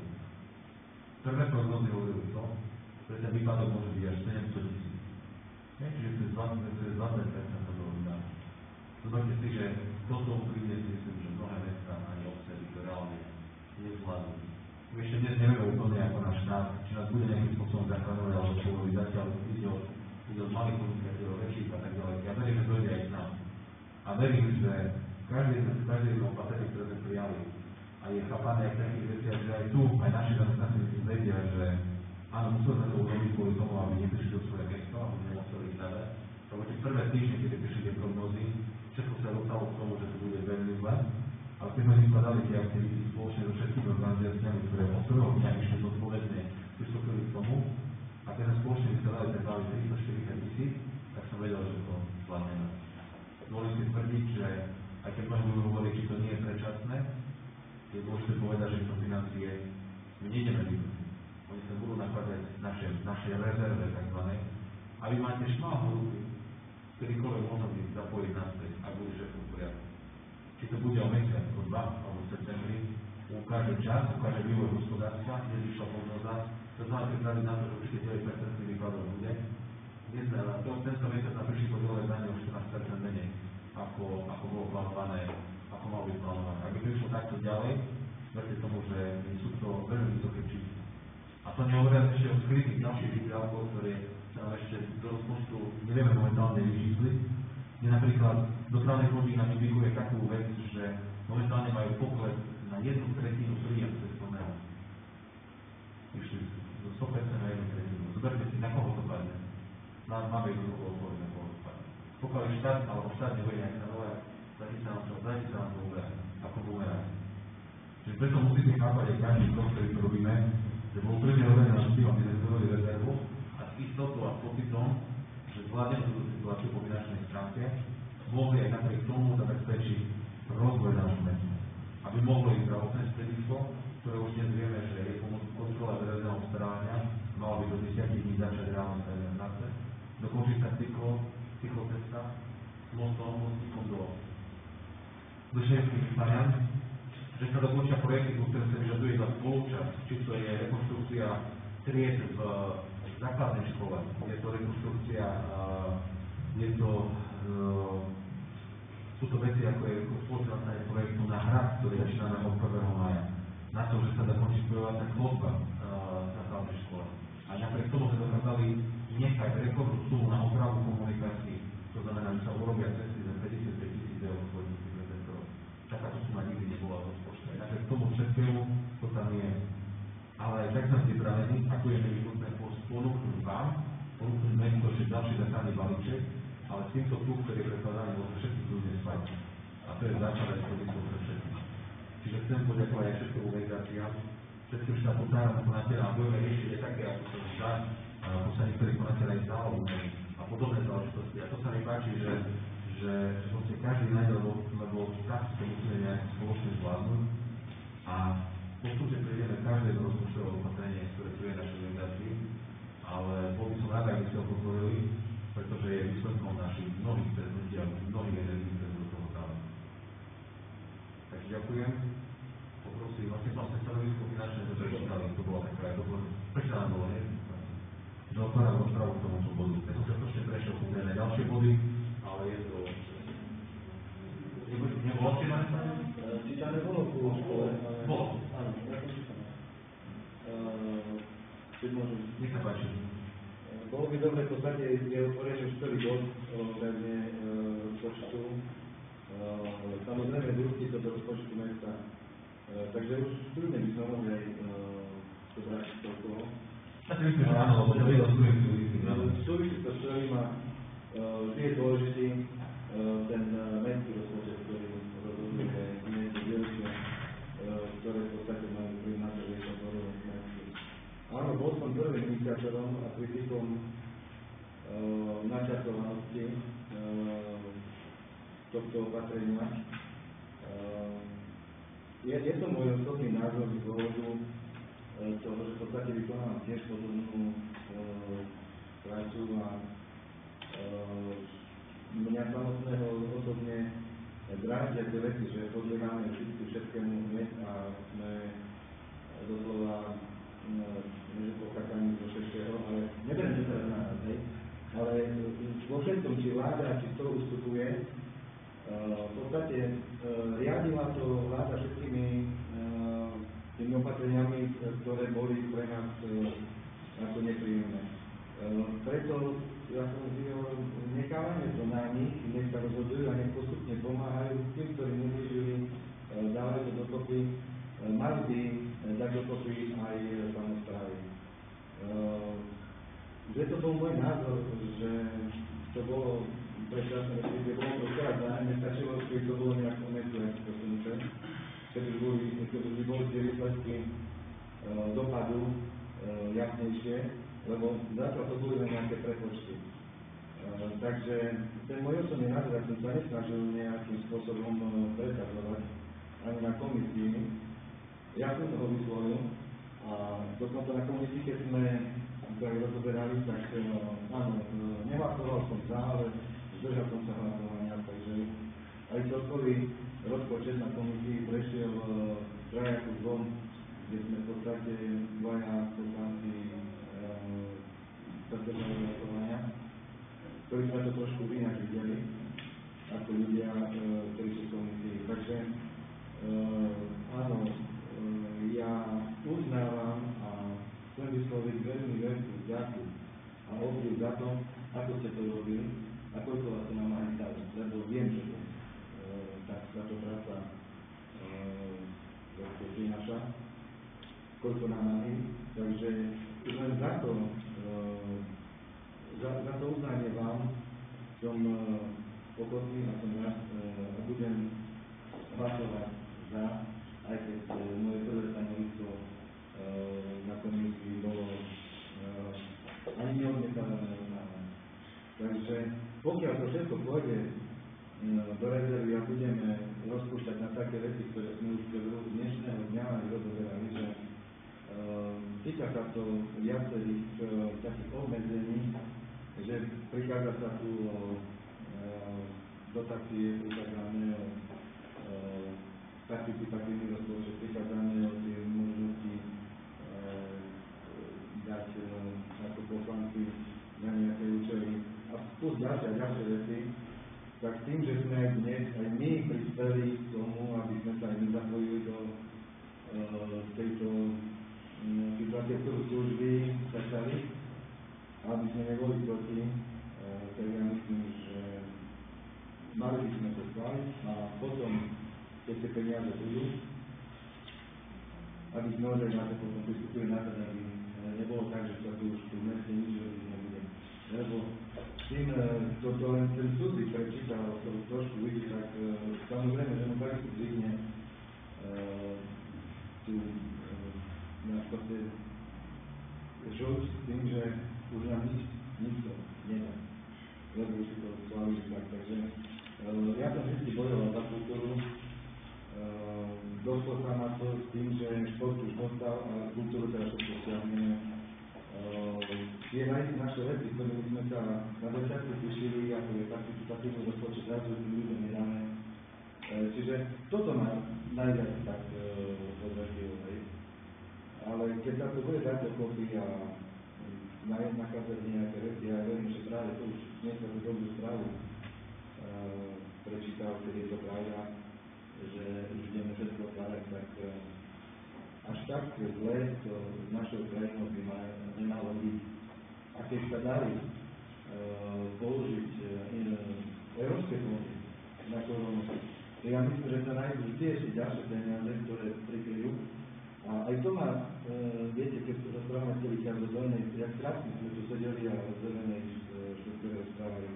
Prvé prognozy hovorili to, že ten výpadok môže byť až sedemsto tisíc. Čiže cez dvadsať percent to vydáva. Zoberte si, že toto úprimne si myslím, že mnohé mesta ani obce by to reálne nezvládli. My ešte dnes nevieme úplne ako náš štát, či nás bude nejakým spôsobom zachraňovať, alebo čo boli zatiaľ ide od, ide od malých podnikateľov, väčších a tak ďalej. Ja verím, že dojde aj k nám. A verím, že každý každý jedno opatrenie, ktoré sme prijali, a je chápané aj v takých veciach, že aj tu, aj naši zamestnanci vedia, že áno, museli sme to urobiť kvôli tomu, aby neprišli do svoje mesto, aby nemuseli ich hľadať. Lebo tie prvé týždne, keď prišli tie prognózy, všetko sa dostalo k tomu, že to bude veľmi zle. Ale keď sme vyskladali tie aktivity spoločne so všetkými organizáciami, ktoré od prvého dňa išli zodpovedne, pristúpili k tomu, a keď sme spoločne vyskladali ten balík tristoštyridsať tisíc, tak som vedel, že to zvládneme. Môžem si tvrdiť, že aj keď mnohí budú hovoriť, či to nie je predčasné, je dôležité povedať, že to financie my nejdeme využiť. Oni sa budú nakladať naše, naše rezerve takzvané, a vy máte šmáhu ruky, ktorýkoľvek možno byť zapojiť naspäť, ak bude všetko v poriadku. Či to bude o mesiac, o dva, alebo v septembri, ukáže čas, ukáže vývoj hospodárstva, nezišla prognoza, to znamená pripraviť na to, že určite deväť percent výpadok bude. Dnes na to, tento mesiac nám prišli podielové dane o štrnásť percent menej, ako, ako bolo plánované, ako malo byť plánované. Ak by to išlo takto ďalej, verte tomu, že sú to veľmi vysoké čísla. A to nehovoria ešte o skrytých ďalších výdavkov, ktoré sa nám ešte do rozpočtu nevieme momentálne vyčísliť. Kde napríklad dopravný podnik nám indikuje takú vec, že momentálne majú pokles na jednu tretinu príjem cestovného. Išli zo sto percent na jednu tretinu. Zoberte si, na koho to padne. Máme jednoducho odpoveď, na koho to padne. Pokiaľ je štát, alebo štát nebude nejak stanovať, zajte sa nám to, zajte sa nám to uberať, ako bumerať. Čiže preto musíte chápať aj každý krok, ktorý to robíme, že bol prvne robené na tým, aby sme zvolili rezervu a s istotou a s pocitom, že zvládneme túto situáciu po finančnej stránke, mohli aj napriek tomu zabezpečiť rozvoj nášho mesta. Aby mohlo ísť zdravotné stredisko, ktoré už dnes vieme, že je pomoc kontrola verejného obstarávania, malo by do desiatich dní začať reálne stavebné práce, dokončiť sa cyklo, cyklocesta s mostom, mostíkom do do šéfských variant, že sa dokončia projekty, ktoré sa vyžaduje za spolučasť, či to je rekonštrukcia tried v základnej škole, je to rekonštrukcia, je to, sú to veci ako je spolupracovanie projektu na hrad, ktorý začína od prvého mája, na to, že sa dokončí spojovacia chodba v základnej škole. A napriek tomu sme dokázali nechať rekordnú sumu na opravu komunikácií, to znamená, že sa urobia cesty za päťdesiatpäť tisíc eur spojitých prezentorov. Takáto suma nikdy nebola v rozpočte. Napriek tomu všetkému to tam je. Ale tak sme pripravení, ako je nevyhnutné ponúknuť vám, ponúknuť mesto ešte ďalší základný balíček, ale s týmto tu, ktorý je prekladaný, môže všetci ľudia spať. A to je základ aj stodisko pre všetkých. Čiže chcem poďakovať aj všetkým organizáciám, všetkým štatutárám, konateľom, a budeme riešiť aj také, ako sa zdá, ako sa niektorí konateľ aj zálohu a podobné záležitosti. A to sa mi páči, že, že proste každý nájdel, lebo tak to musíme nejak spoločne zvládnuť. A postupne prejdeme každé z rozpočtového opatrenie, ktoré tu je našej organizácii, ale bol by som rád, aby ste ho podporili, pretože je výsledkom našich mnohých stretnutí a mnohých energií, ktoré do toho dáme. Takže ďakujem. Poprosím, vlastne vlastne stanovisko finančné, že prečítali, to bola taká aj doplň. Prečítaná bolo, nie? Že otváram rozprávu k tomuto bodu. Ja som sa trošne prešiel na ďalšie body, ale je to... Nebolo čítané sa? Čítané bolo v škole. Bolo. Áno, ja to čítam. Keď môžem... Nech sa páči. Bolo by dobre, v podstate je otvorený už prvý bod ohľadne rozpočtu. Samozrejme, vyrúbti to do rozpočtu mesta. Takže už kľudne by sme mohli aj to vrátiť do toho. Ja si myslím, že áno, lebo to je o súvisí. Súvisí to s celým a vždy je dôležitý e, ten e, mestský rozpočet, ktorý rozhoduje niečo ďalšie, e, ktoré v podstate majú vplyv na to, že je to dôležitý mestský. Áno, bol som prvým iniciátorom a kritikom e, načasovanosti e, tohto opatrenia. E, je, je to môj osobný názor z dôvodu e, toho, že v podstate vykonávam tiež podobnú e, prácu a e, mňa samotného osobne dráždia tie veci, že podliehame všetky všetkému hneď a sme doslova že pokákaní zo všetkého, ale neberiem to teraz na nás, hej, ale vo všetkom, či vláda, či to ustupuje, e, v podstate e, riadila to vláda všetkými e, tými opatreniami, ktoré boli pre nás e, ako nepríjemné. E, preto ja som hovoril, nechávame to na nich, nech sa rozhodujú a nech postupne pomáhajú tým, ktorí nevyžili, e, dávajú to dokopy, e, mali by dať dokopy aj samosprávy. E, že to bol môj názor, že to bolo predčasné, že bolo to teraz zájemne, stačilo, keď to bolo nejak umetu posunuté, keby boli, keby boli tie výsledky e, dopadu e, jasnejšie, lebo zatiaľ to boli len nejaké prepočty. E, takže ten môj osobný názor, ja som sa nesnažil nejakým spôsobom presadzovať ani na komisii. Ja som toho vyslovil a dokonca na komisii, keď sme sa rozoberali, tak áno, nehlasoval som za, ale zdržal som sa hlasovania, takže aj celkový rozpočet na komisii prešiel trajaku dvom, kde sme v podstate dvaja poslanci sa zdržali hlasovania, ktorí sme to trošku inak videli, ako ľudia, ktorí sú v komisii. Takže áno, ja uznávam a chcem vysloviť veľmi veľkú vďaku a obdiv za to, ako ste to robili a koľko vás to nám aj stalo, lebo viem, že to, e, tak, táto práca e, to prináša, koľko nám aj, takže len za to, e, za, za to uznanie vám som e, ochotný a som rád e, a budem hlasovať za, aj keď e, moje prvé stanovisko e, na komisii bolo e, ani neodmietané, neodmietané. Takže pokiaľ to všetko pôjde e, do rezervy a budeme rozpúšťať na také veci, ktoré sme už v dnešného dňa aj rozoberali, že e, týka sa to viacerých e, takých obmedzení, že prichádza sa tu o e, dotácie, prichádzame o e, participatívny rozpočet, prichádzame o tie možnosti e, dať e, ako poslanci na nejaké účely a plus ďalšie a ďalšie veci, tak tým, že sme aj dnes, aj my prispeli k tomu, aby sme sa aj my zapojili do e, tejto situácie, ktorú služby začali, aby sme neboli proti, e, tak ja myslím, že mali by sme to schváliť a potom keď tie peniaze budú, aby sme ozaj na to potom pristúpili na to, aby nebolo tak, že sa tu už tu v meste nič robiť nebude. Lebo tým, kto to len ten cudzí prečítal, to trošku vidí, tak samozrejme, že mu takisto zvykne tu na škote žuť s tým, že už nám nič, nikto nedá. Lebo už si to schválili tak, takže ja som vždy bojoval za kultúru. Uh, došlo sa na to s tým, že šport už dostal, ale kultúru teda všetko stiahneme. Uh, tie naše veci, ktorými sme sa na začiatku tešili, ako je participatívny rozpočet, zrazu tým ľuďom nedáme. Uh, čiže toto ma najviac tak uh, odradilo, hej. Ale keď sa to bude dať dokopy a nachádzať nejaké veci, ja verím, že práve to už dnes sa tú dobrú správu uh, prečítal, keď je to pravda, že už ideme všetko otvárať, tak až tak zle to s našou krajinou by ma, nemalo byť. A keď sa dali e, použiť e, európske fondy na koronu, ja myslím, že sa nájdú tie ešte ďalšie peniaze, ktoré prikryjú. A aj to ma, e, viete, keď sa rozprávame celý čas o zelenej, jak krásne sme tu sedeli a o zelenej štruktúre rozprávali.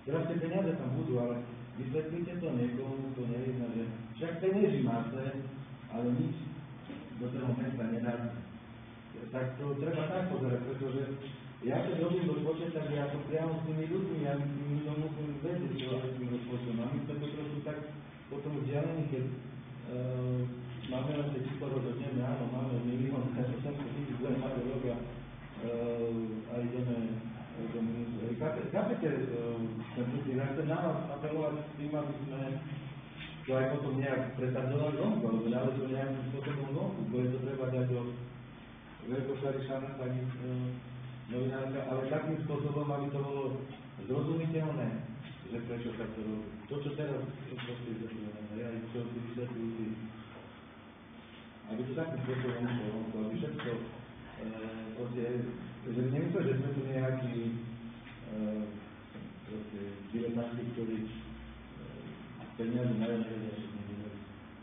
Teraz tie peniaze tam budú, ale vysvetlíte to niekomu, to nejedná, že však peniazy máte, ale nič do toho mesta nedáte. Tak to treba tak pozerať, pretože ja keď robím rozpočet, tak ja som priamo s tými ľuďmi, ja my to musím vedieť, čo je s tým rozpočtom. A my sme to trošku tak potom vzdialení, keď uh, máme len tie číslo rozhodneme, áno, máme milión, osemsto tisíc len máme rok a, uh, a ideme do minusu. Chápete, ten prvý, ja chcem na vás apelovať s tým, aby sme to aj potom nejak pretadzovali vonku, alebo dali to nejakým spôsobom vonku, bo je to treba dať do veľkošary šanestani e, novinárka, ale takým spôsobom, aby to bolo zrozumiteľné, že prečo sa to robí. To, čo teraz proste vysvetľujem, ja ich to vysvetľujú, aby to takým spôsobom išlo vonku, aby všetko e, proste, že nemyslel, že sme tu nejakí e, proste diletanti, ktorí e, peniaze majú nevedia, že nevedia.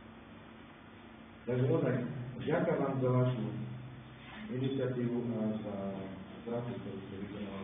Takže ozaj, ďakujem vám za vašu iniciatívu a za prácu, ktorú ste vykonali.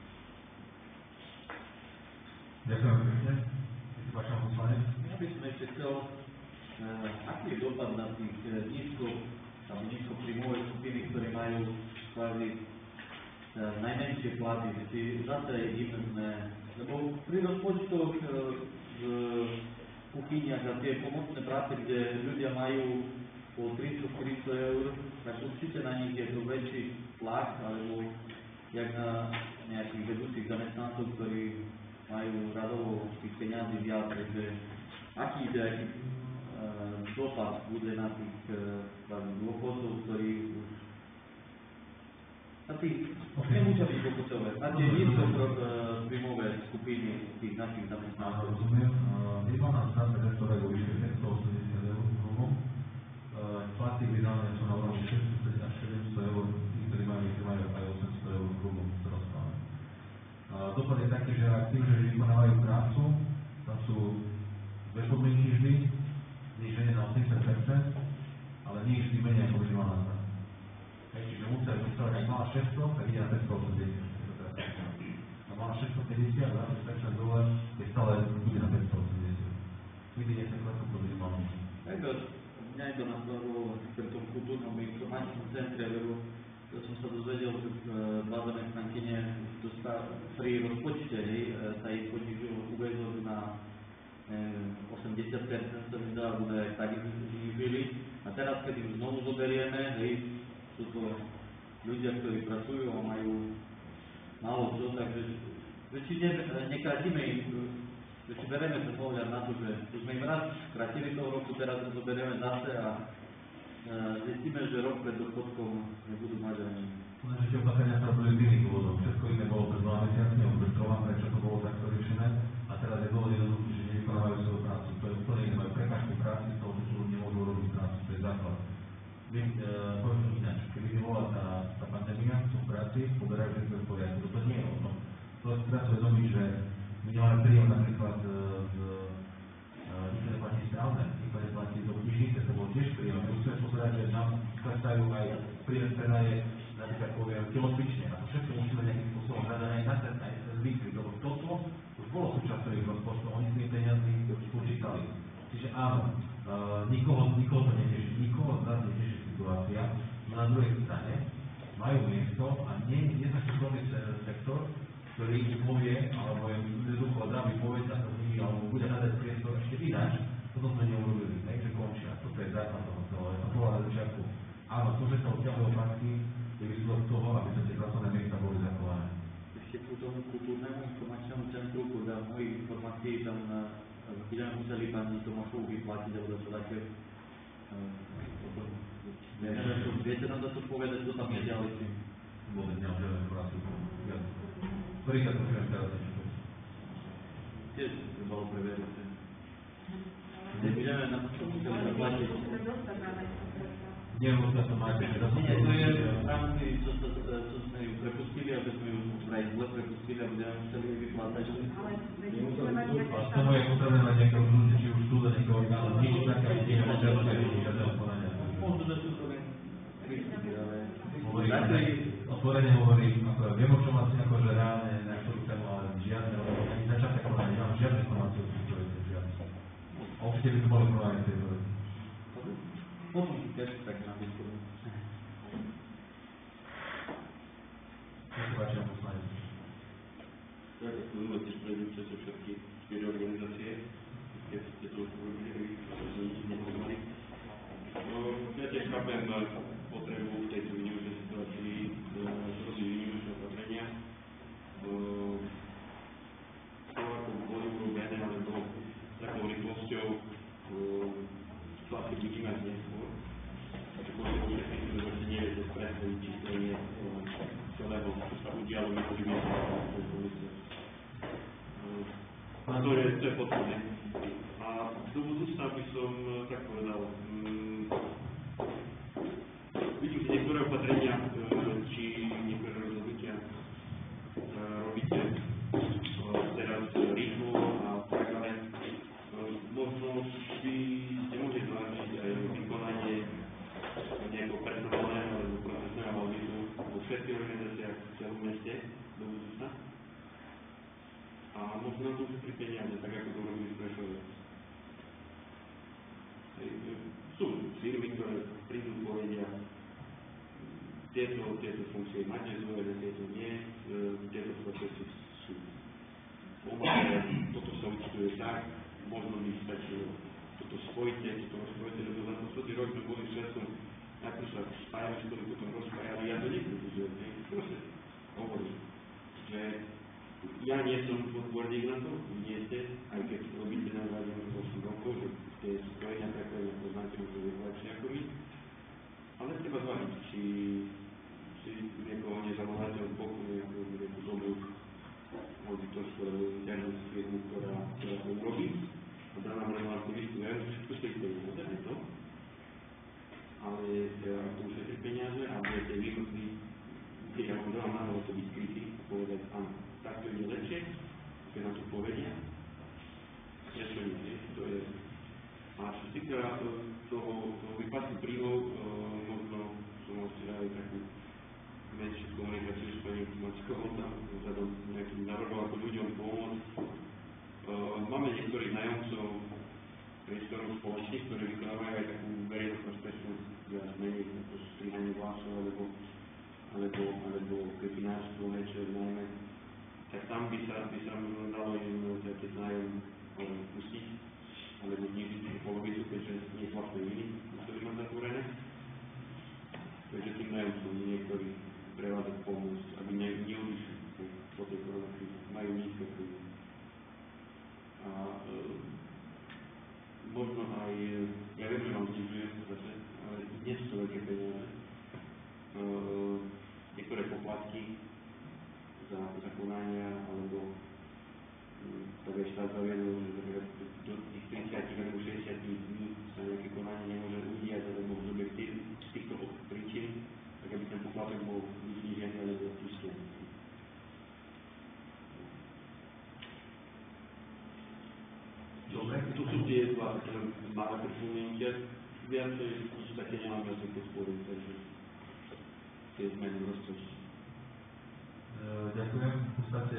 Ďakujem pekne. Vaša poslanec. Ja by som ešte chcel, uh, aký je dopad na tých uh, nízko, alebo nízkopríjmové skupiny, ktoré majú kvázi uh, najmenšie platy, že si zase im sme, lebo pri rozpočtoch uh, v kuchyniach a tie pomocné práce, kde ľudia majú po tristo štyristo eur, tak určite na nich je to väčší tlak, alebo jak na nejakých vedúcich zamestnancov, ktorí majú radovo tých peňazí viac, takže aký je aký, e, dopad bude na tých e, dôchodcov, ktorí už na tých, okay. Nemusia byť dôchodcové, na tie nízko príjmové skupiny tých našich zamestnancov. Rozumiem. Minimálna mzda pre ktoré vo výške päťstoosemdesiat eur kruhom. Platy vydávne sú na úrovni šesťsto až sedemsto eur, tí, ktorí majú, majú aj osemsto eur kruhom z rozprávy. Dopad je taký, že ak tým, že vykonávajú prácu, tam sú dve podmienky vždy, zníženie na osemdesiat percent, ale nie vždy menej ako minimálna mzda. Čiže musia vystavať, ak mala šesťsto, tak ide na päťstoosemdesiat. Ak mala šesťstopäťdesiat, dvadsať percent dole, je stále bude na päťstoosemdesiat. Nikdy nie sa klesol pod minimálnu. Mňa je to nastavilo pri tom kultúrnom informačnom centre, lebo som sa dozvedel, že dva zamestnankyne pri rozpočte sa ich podížil uväzok na osemdesiat percent, sa mi zdá, bude tak znížili. A teraz, keď im znovu zoberieme, hej, sú to ľudia, ktorí pracujú a majú málo čo, takže že či ne, nekrátime im, že či bereme ten pohľad na to, že už sme im raz krátili toho roku, teraz to zoberieme zase a e, zistíme, že rok pred dôchodkom nebudú mať ani. Že tie opatrenia sa robili z iných dôvodov. Všetko iné bolo pred dvoma mesiacmi, alebo pred troma, prečo to bolo takto riešené. A teraz je dôvod jednoduchý, že nevykonávajú svoju prácu. To je úplne iné, majú prekážky práci, z toho, že sú ľudia nemôžu robiť prácu, to je základ. Vy, e, poviem ináč, keby nebola tá, tá pandémia, sú v práci, poberajú všetko v poriadku. Toto nie je o tom. To je treba si vedomiť, že my nemáme príjem napríklad z, z nikto neplatí správne, nikto neplatí do knižnice, to bol tiež príjem. My musíme pozerať, že nám klesajú aj príjem predaje, napríklad poviem, telocvične. A to všetko musíme nejakým spôsobom hľadať aj na ten, aj zvykli, lebo toto už bolo súčasťou ich rozpočtu, oni s tými peniazmi počítali. Čiže áno, uh, nikoho, nikoho to neteší, nikoho z nás neteší situácia, no na druhej strane majú miesto a nie je súkromný sektor, ktorý im povie, alebo je jednoducho dá mi povieť na to s nimi, alebo bude hľadať priestor ešte ináč, toto sme neurobili, ne, že končia. Toto je základ toho celého, to bola na začiatku. Áno, to, že sa odťahujú otázky, je výsledok toho, aby sa tie pracovné miesta boli zachované. Ešte ku tomu kultúrnemu informačnému centru, podľa mojich informácií, tam budeme museli pani Tomášovu vyplatiť, alebo to také. Viete nám to povedať, čo tam je ďalej s tým? Vôbec nemám žiadne informáciu. Prvýkrát počujem teraz niečo. Tiež to bolo preveriť. Nebudeme na to museli zaplatiť. Nie, možno to máte. Nie, to je v rámci, čo sme ju prepustili, aby sme ju vraj zle prepustili a budeme museli ju vyplácať. A z toho je potrebné mať nejaké rozhodnutie, či už súda, nejakého orgánu, nič také, nie je žiadne žiadneho konania. Možno, že sú to len prístupy, ale... Otvorene hovorím, ako viem, o čom asi ako, že reálne na ktorú tému, ale žiadne, ani začiatok určite by sme mohli porovnať v tejto veci. Potom si tiež tak na výskum. Nech sa páči, poslanec. Tak ako uvedli predujúce sa všetky štyri organizácie, keď ste to urobili, to som nič nepovedali. Ja tiež chápem potrebu v tejto výnimočnej situácii robiť výnimočné opatrenia. To ako boli urobené, alebo s takou rýchlosťou to asi budíme až neskôr. Takže boli to všetky, ktoré vlastne neviete predstaviť číslenie celého, čo sa udialo niektorým mesiacom. To je, to je potrebné. A do budúcna by som tak povedal, mm, vidím, že niektoré opatrenia, či niektoré rozhodnutia robíte teraz rýchlo a tak ďalej. Možno by ste mohli zvážiť aj vykonanie nejakého personálneho alebo procesného auditu vo všetkých organizáciách v celom meste do budúcna. A možno nám to ušetrí peniaze, tak ako to robili v Prešove. Sú firmy, ktoré prídu, povedia, tieto, tieto funkcie máte zvojené, tieto nie, tieto procesy sú pomalé, toto sa účtuje tak, možno by stačilo toto spojite, toto rozpojite, lebo za posledný rok sme boli svetkom, ako sa spájali, s ktorým potom rozpájali, ja to nekritizujem, proste hovorím, že ja nie som odborník na to, nie ste, aj keď robíte na zároveň osem rokov, že ste spojenia preklenia poznáte už lepšie ako my, ale treba zvážiť, či si niekoho nezavoláte od boku nejakú, nejakú dobrú auditorskú alebo internú firmu, ktorá, ktorá to urobí a dá nám relevantný výstup. Ja všetko stojí peniaze, aj to, ale ak to ušetrí peniaze a budete vyhodní, keď ja vám dám na to byť skrytý a povedať, áno, takto ide lepšie, keď nám to povedia, prečo nie, to je. A čo sa týka toho, toho výpadku príjmov, možno som mal si aj takú menšiu komunikáciu s pani Mackovou, tam vzhľadom nejakým návrhom ako ľuďom pomôcť. Máme niektorých nájomcov priestorov spoločných, ktorí vykonávajú aj takú verejnú prospečnú viac menej ako strihanie vlasov alebo alebo, alebo krytinárstvo, niečo najmä, tak tam by sa, by sa možno dalo im taký nájom pustiť, alebo znižiť polovicu, keďže nie je vlastne iný, ktorý má zatvorené. Takže tým nájomcom niektorí prevádzať pomôcť, aby ne, neodišli po, po tej koronakríze. Majú nízke príjmy. A e, možno aj, ja viem, že vám znižujem zase, ale nie sú to veľké peniaze. E, niektoré poplatky za, za konania, alebo um, tak aj štát zaviedol, že do tých tridsať alebo šesťdesiat dní sa nejaké konanie nemôže udiať, alebo z objektív z týchto príčin, tak aby ten poplatok bol znížený alebo odpustený. Dobre. To sú tie dva také malé pripomienky, viacej nič také nemám viacej podporu, takže tie zmeny v rozpočte. Ďakujem. V podstate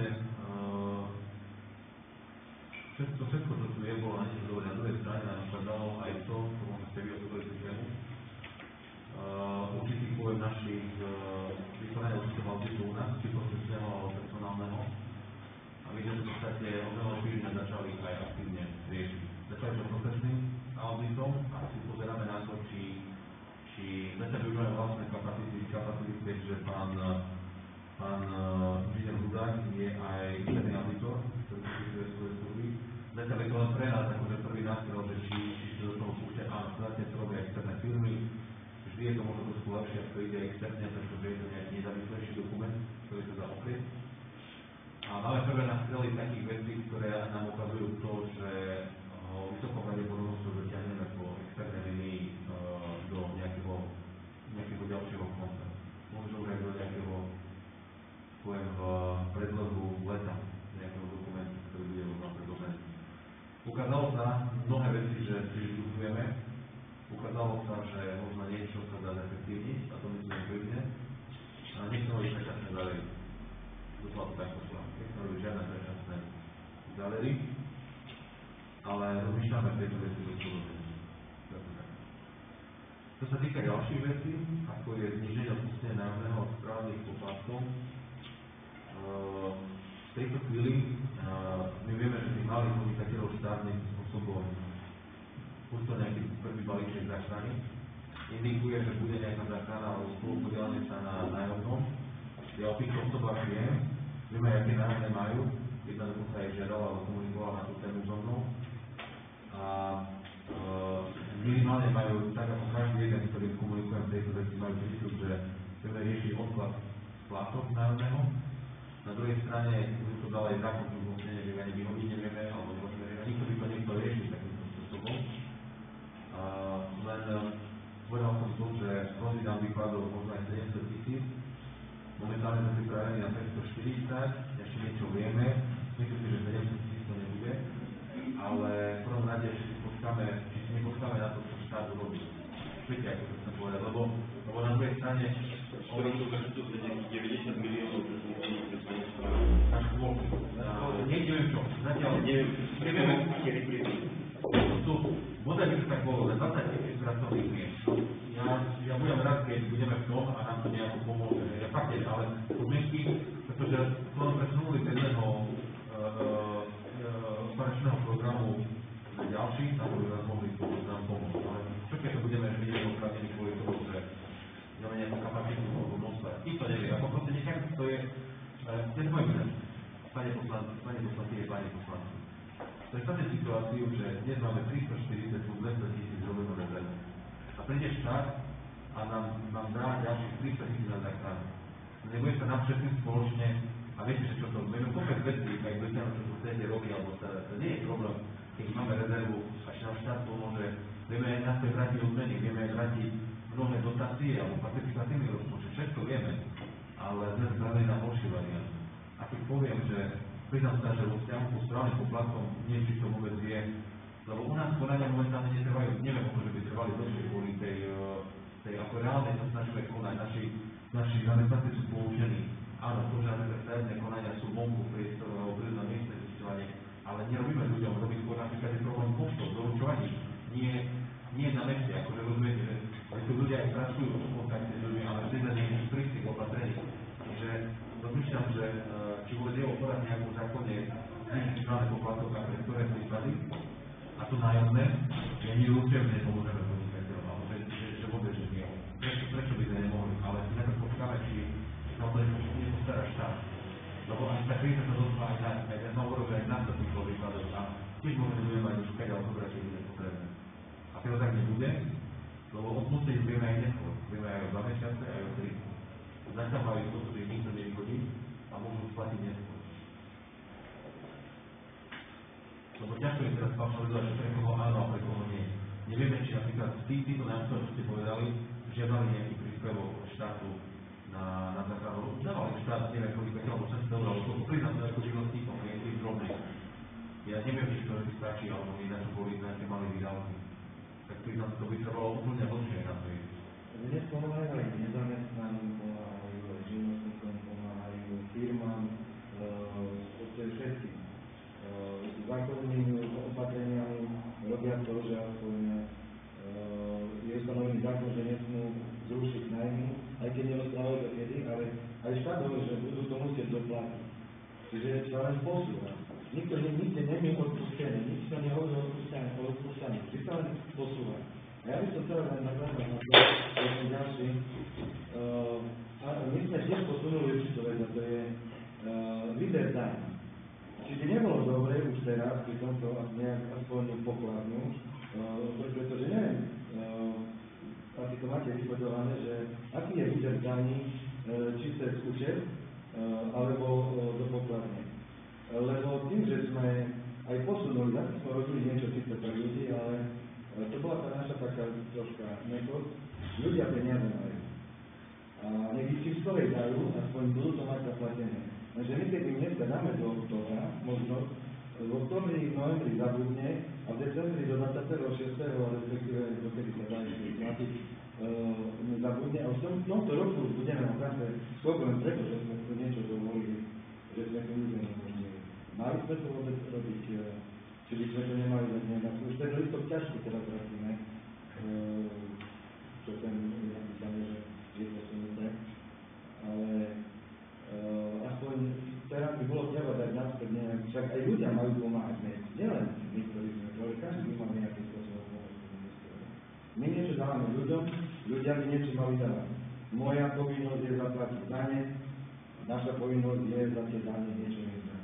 všetko, všetko, čo tu je, bolo na niečo dobre. Na druhej strane nám ukázalo aj to, čo možno ste vy otvorili tú tému, určitý pojem našich vykonania určitého auditu u nás, či procesného alebo personálneho. A my sme v podstate od nového týždňa začali aj aktívne riešiť. Začali sme procesným auditom a si pozeráme na to, či či zatiaľ využívame vlastné kapacity, kapacity, keďže pán, pán uh, inžinier Hudák je aj interný auditor, ktorý poskytuje svoje služby. Zatiaľ je to len pre nás akože prvý nástroj, že či, či sa do toho púšťa, áno, zatiaľ to robia externé firmy, vždy je to možno trošku lepšie, ak to ide externe, pretože je to nejaký nezávislejší dokument, ktorý sa dá oprieť. A máme prvé nástrely takých vecí, ktoré nám ukazujú to, že o vysokom pravdepodobnosti dotiahneme po externej linii do nejakého, nejakého ďalšieho konca. Možno už aj do nejakého, poviem, predlohu leta, nejakého dokumentu, ktorý bude možno predložený. Ukázalo sa mnohé veci, že si diskutujeme. Ukázalo sa, že možno niečo sa dá zefektívniť, a to myslím klidne. A nechceme robiť predčasné závery. Doslova to tak pošla. Nechceme robiť žiadne predčasné závery. ale rozmýšľame v tejto veci doslovne. Čo sa týka ďalších vecí, ako je zníženie odpustenia národného správnych poplatkov, v tejto chvíli my vieme, že tých malých podnikateľov štát nejakým spôsobom pustil nejaký prvý balíček záchrany. Indikuje, že bude nejaká záchrana alebo spolupodielanie sa na nájomnom. Ja o týchto osobách viem, vieme, aké nájomné majú, jedna dokonca aj žiadala alebo komunikovala na tú tému so mnou. A e, minimálne majú, tak ako každý jeden, ktorý komunikujem v tejto veci, majú prístup, že chceme riešiť odklad splátok nájomného. Na druhej strane, už to dal aj zákon, že vlastne nevieme ani vyhodiť, nevieme, alebo nemôžeme riešiť, nikto by to nechto riešiť takýmto spôsobom. Uh, len povedal som to, že hrozí nám vypadol možno aj sedemsto tisíc, momentálne sme pripravení na päťstoštyridsať, ešte niečo vieme, myslím si, že sedemsto tisíc to nebude, ale v prvom rade ešte si počkáme, či si nepočkáme na to, čo štát urobí. Viete, ako to chcem povedať, lebo, lebo na druhej strane Skoro to že to je nejakých deväťdesiat miliónov, čo sú to samozpráva. tak bol, neviem čo, zatiaľ Neviem, nevieme, aké reprievy. tu, bodaj by to tak bolo, len dvadsať tisíc pracovných miest. Ja, ja budem rád, keď budeme v tom a nám to nejako pomôže. Ja fakt je, ale podmienky, pretože to nám presunuli z jedného operačného programu na ďalší, na to by nás mohli nám pomôcť. Ale čo keď to budeme vidieť opravdení kvôli tomu, že máme nejakú kapacitu alebo nosle. Nikto nevie, ako proste nechám, to je, ten môj biznes, pane poslanci, pane poslanci, pane poslanci. Predstavte situáciu, že dnes máme tristoštyridsať plus dvesto tisíc robenú rezervu. A príde štát a nám, nám dá ďalších tristo tisíc na záchranu. Nebude sa nám všetkým spoločne, a viete, že čo to, my kopec vecí, aj dotiahnuť, čo tu chcete robiť, alebo sa, to nie je problém, keď máme rezervu, až nám štát pomôže, vieme aj na to vrátiť odmeny, vieme aj vrátiť mnohé dotácie alebo participatívny rozpočet, všetko vieme, ale sme zbrali na horší variant. A keď poviem, že priznám sa, že vo vzťahu po správnym poplatkom nie či to vôbec vie, lebo u nás konania momentálne netrvajú, neviem, možno, že by trvali dlhšie kvôli tej, tej ako reálnej sa snažíme konať, naši, naši zamestnanci sú poučení. Áno, požiadne stavebné konania sú vonku v priestore alebo prídu na miestne zisťovanie, ale nerobíme ľuďom, robí skôr napríklad je problém poštov, doručovaní, nie, nie na meste, akože rozumiete, že tu ľudia aj pracujú v kontakte s ľuďmi, ale vždy za nejakých prísnych opatrení. Takže rozmýšľam, že či vôbec je oporať nejakú zákone znižiť správne poplatok a pre ktoré prípady, a to nájomné, je neúčel, že nepomôžeme podnikateľom, alebo že, že, že vôbec že nie. Prečo, prečo by sme nemohli, ale si najprv počkáme, či sa to nepostará štát. Lebo aj tá kríza sa dotkla aj nás, aj nás hovoril, že aj nás to týchto výpadov a tiež možno budeme mať už kaďal zobrať, keď bude potrebné. A keď to tak nebude, lebo odpustiť vieme aj neskôr, vieme aj o dva mesiace, aj o tri. Zatiaľ majú istotu, že nikto nevychodí a môžu splatiť neskôr. Lebo ťažko je teraz paušalizovať, že pre koho áno a pre koho nie. Nevieme, či napríklad tí, títo námcov, čo ste povedali, žiadali nejaký príspevok od štátu na, na záchranu. Dávali štát, neviem, koľko päť alebo šesť eur, alebo koľko priznám to ako živnostníkom, je tým drobný. Ja neviem, či to nestačí, alebo my na čo boli na tie malé výdavky. Tak priznám, to by trebalo úplne dlhšie na to ísť. Dnes pomáhajú aj nezamestnaným, pomáhajú aj živnostníkom, pomáhajú firmám, to je všetky. Zákonnými opatreniami robia to, že aspoň je ustanovený zákon, že nesmú zrušiť nájmy, aj keď nerozprávajú to kedy, ale aj štát hovorí, že budú to musieť doplatiť. Čiže sa len posúva. Nikto nikde nemí odpustené, nič sa nehovorí o odpustené, vždy sa len posúva. A ja by som chcel len nakladať na to, že som ďalší. My sme tiež posunuli určitú vec, a to je výber daň. Či by nebolo dobre už teraz pri tomto nejak aspoň pokladnúť, pretože neviem, asi to máte vypovedované, že aký je výber daní, či cez účet, alebo do pokladne. Lebo tým, že sme aj posunuli, tak sme robili niečo síce pre ľudí, ale to bola tá naša taká troška metód, ľudia peniaze majú. A nech ich si v ktorej dajú, aspoň budú to mať zaplatené. Takže my keď im dneska dáme do oktobra, možno v oktobri, v novembri zabudne a v decembri do dvadsiateho šiesteho respektíve dokedy sa dajú platiť, uh, zabudne a v tom, tomto roku budeme mať zase skôr len preto, že sme niečo dovolili, že sme to ľudia nemožnili. Mali sme to vôbec robiť, či či by sme to nemali dať nejak. Už ten listok ťažký teraz vrátime, čo ten je napísané, že je posunuté, ale aspoň teraz by bolo treba dať naspäť nejak, však aj ľudia majú pomáhať, ne? Nielen my, ktorí sme, ale každý by mal nejakým spôsobom pomôcť. My niečo dávame ľuďom, ľudia by niečo mali dávať. Moja povinnosť je zaplatiť dane, naša povinnosť je za tie dane niečo nezdať.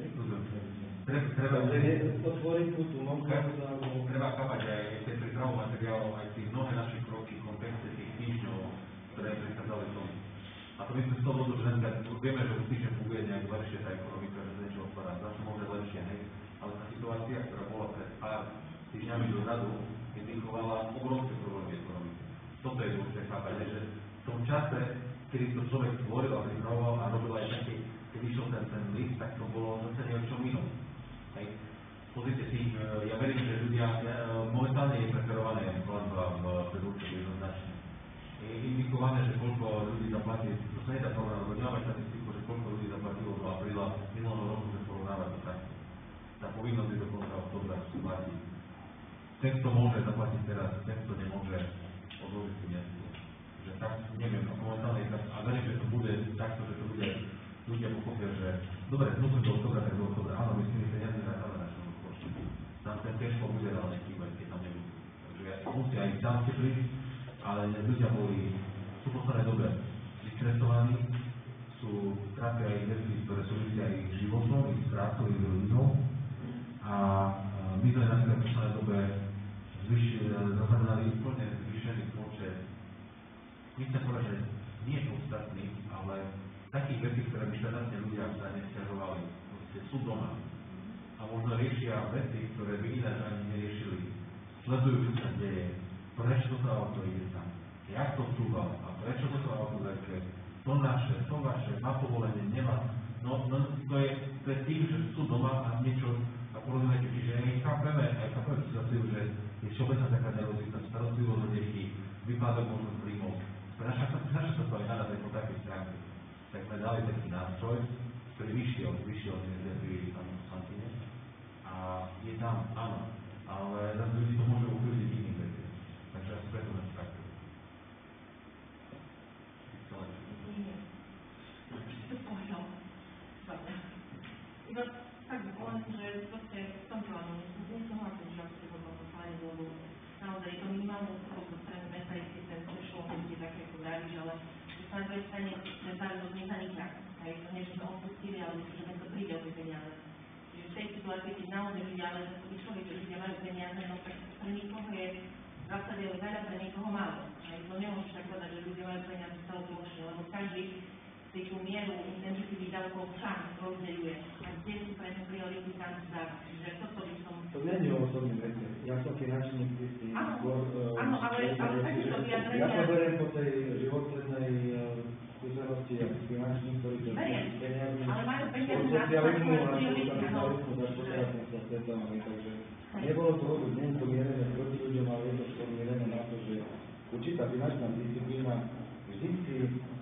Treba otvoriť tú možnosť. Treba chápať aj tie prípravu materiálov, aj tých mnohé našich kroky, kontexte tých týždňov, ktoré prichádzali v tom. A to my sme z toho dôvodu, že dneska vieme, že už týždeň funguje nejak lepšie tá ekonomika, že sa niečo otvára, zase môže lepšie, hej. Ale tá situácia, ktorá bola pred pár týždňami dozadu, indikovala obrovské problémy ekonomiky. Toto je dôležité chápať, že v tom čase, kedy to človek tvoril a pripravoval a robil aj taký, keď išiel ten, ten list, tak to bolo zase niečom inom. Hej. Pozrite si, ja verím, že ľudia, ja, momentálne je preferované platba v predurčení jednoznačne. Je indikované, že koľko ľudí zaplatí, to sa nedá porovnať, lebo nemáme statistiku, že koľko ľudí zaplatilo do apríla minulého roku, že porovnávať to takto. Tá povinnosť je dokonca oktobra platí. Ten, kto môže zaplatiť teraz, ten, kto nemôže, odložiť si miesto. Že tak, neviem, a momentálne tak, a verím, že to bude takto, že to bude, ľudia pochopia, že dobre, musím do oktobra, tak do oktobra, áno, my s tými peniazmi rátame našom rozpočtu. Tam ten cashflow bude reálne chýbať, keď tam nebudú. Takže ja musia aj tam si prísť, ale ľudia boli, sú v poslednej dobe vystresovaní, sú trápia aj veci, ktoré súvisia aj ich životom, ich prácou, ich rodinou. A my sme napríklad v poslednej dobe zaznamenali úplne zvýšený počet, nechcem povedať, že nie podstatný, ale takých vecí, ktoré by štandardne ľudia sa nesťažovali, sú doma. A možno riešia veci, ktoré by ináč ani neriešili. Sledujú, čo sa deje, prečo to auto ide tam, jak to cúva a prečo to auto leče, to naše, to vaše, má povolenie, nemá. No, no to, je, to je tým, že sú doma a niečo a porozumiete, čiže aj chápeme, aj chápeme situáciu, že je všeobecná taká nervozita, starostlivosť o deti, vypadok možno príjmov. Naša sa to aj narazí po takej stránke. Tak sme dali taký nástroj, ktorý vyšiel, vyšiel z iniciatívy pani poslankyne a je tam, áno, ale zase ľudí to môže ukryziť iným veciam. Takže asi preto sme takto. Iba tak len, že proste v tomto áno, nesúhlasím, že ako ste potom poslali, lebo naozaj to minimálne úspech zo strany mesta je ten prešlo, keď ste také ako daríš, ale na druhej strane ten zároveň nezaniká. Hej, to nie, že sme odpustili, ale myslím, že to príde o tie peniaze. Čiže v tej situácii, keď naozaj ľudia, ale vyšli, že ľudia majú peniaze, no tak pre nikoho je v zásade veľa, pre niekoho málo. Hej, to nemôžeš tak povedať, že ľudia majú peniaze stále dlhšie, lebo každý si tú mieru intenzity výdavkov sám rozdeľuje. A kde sú pre ne priority tam zdávať. Čiže toto by som... To nie je o osobných veciach. Ja som finančný kristý. Áno, áno, ale takéto vyjadrenia... Ja to beriem po tej životnej skúsenosti a finančných, ktorí to peniazmi... Ale majú peniaze na socializmu a kapitalizmu, tak teraz sme sa stretávali, takže nebolo to vôbec, nie je to mierené proti ľuďom, ale je to skôr mierené na to, že určitá finančná disciplína vždycky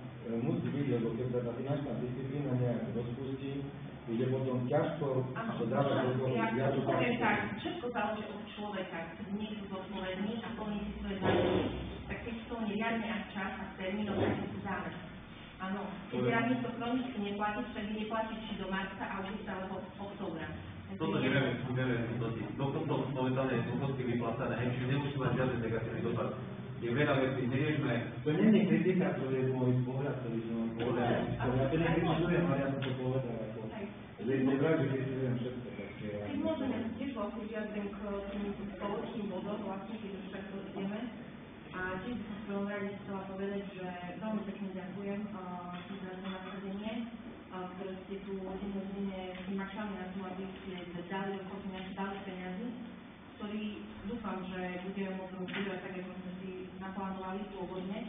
musí byť, lebo keď sa tá finančná disciplína nejak rozpustí, bude potom ťažko sa dávať do toho. Ja to poviem tak, všetko záleží od človeka, keď nie sú zodpovední a plní si svoje záleží. Tak keď to riadne a čas a termínov, tak si dáme. Áno, keď ja niekto chronicky neplatí, tak by neplatí či do marca, augusta alebo októbra. Toto nevieme, nevieme dotiť. Dokonca momentálne je dôchodky vyplácané, hej, čiže nemusí mať žiadny negatívny dopad. Je veľa vecí, neriešme... To nie je kritika, to je môj pohľad, ktorý som vám povedal. Ja to nekritizujem, ale ja som to povedal ako... Že nevraj, že kritizujem všetko. Keď môžeme tiež vlastne vyjadrím k tým spoločným bodom, vlastne, keď už takto ideme. A tiež by som v prvom rade chcela povedať, že veľmi pekne ďakujem za to nasadenie, ktoré ste tu intenzívne vymakali na to, aby ste dali do kopy naše ďalšie peniazy, ktorý dúfam, že budeme môcť rozhodovať tak, ako sme si naplánovali pôvodne.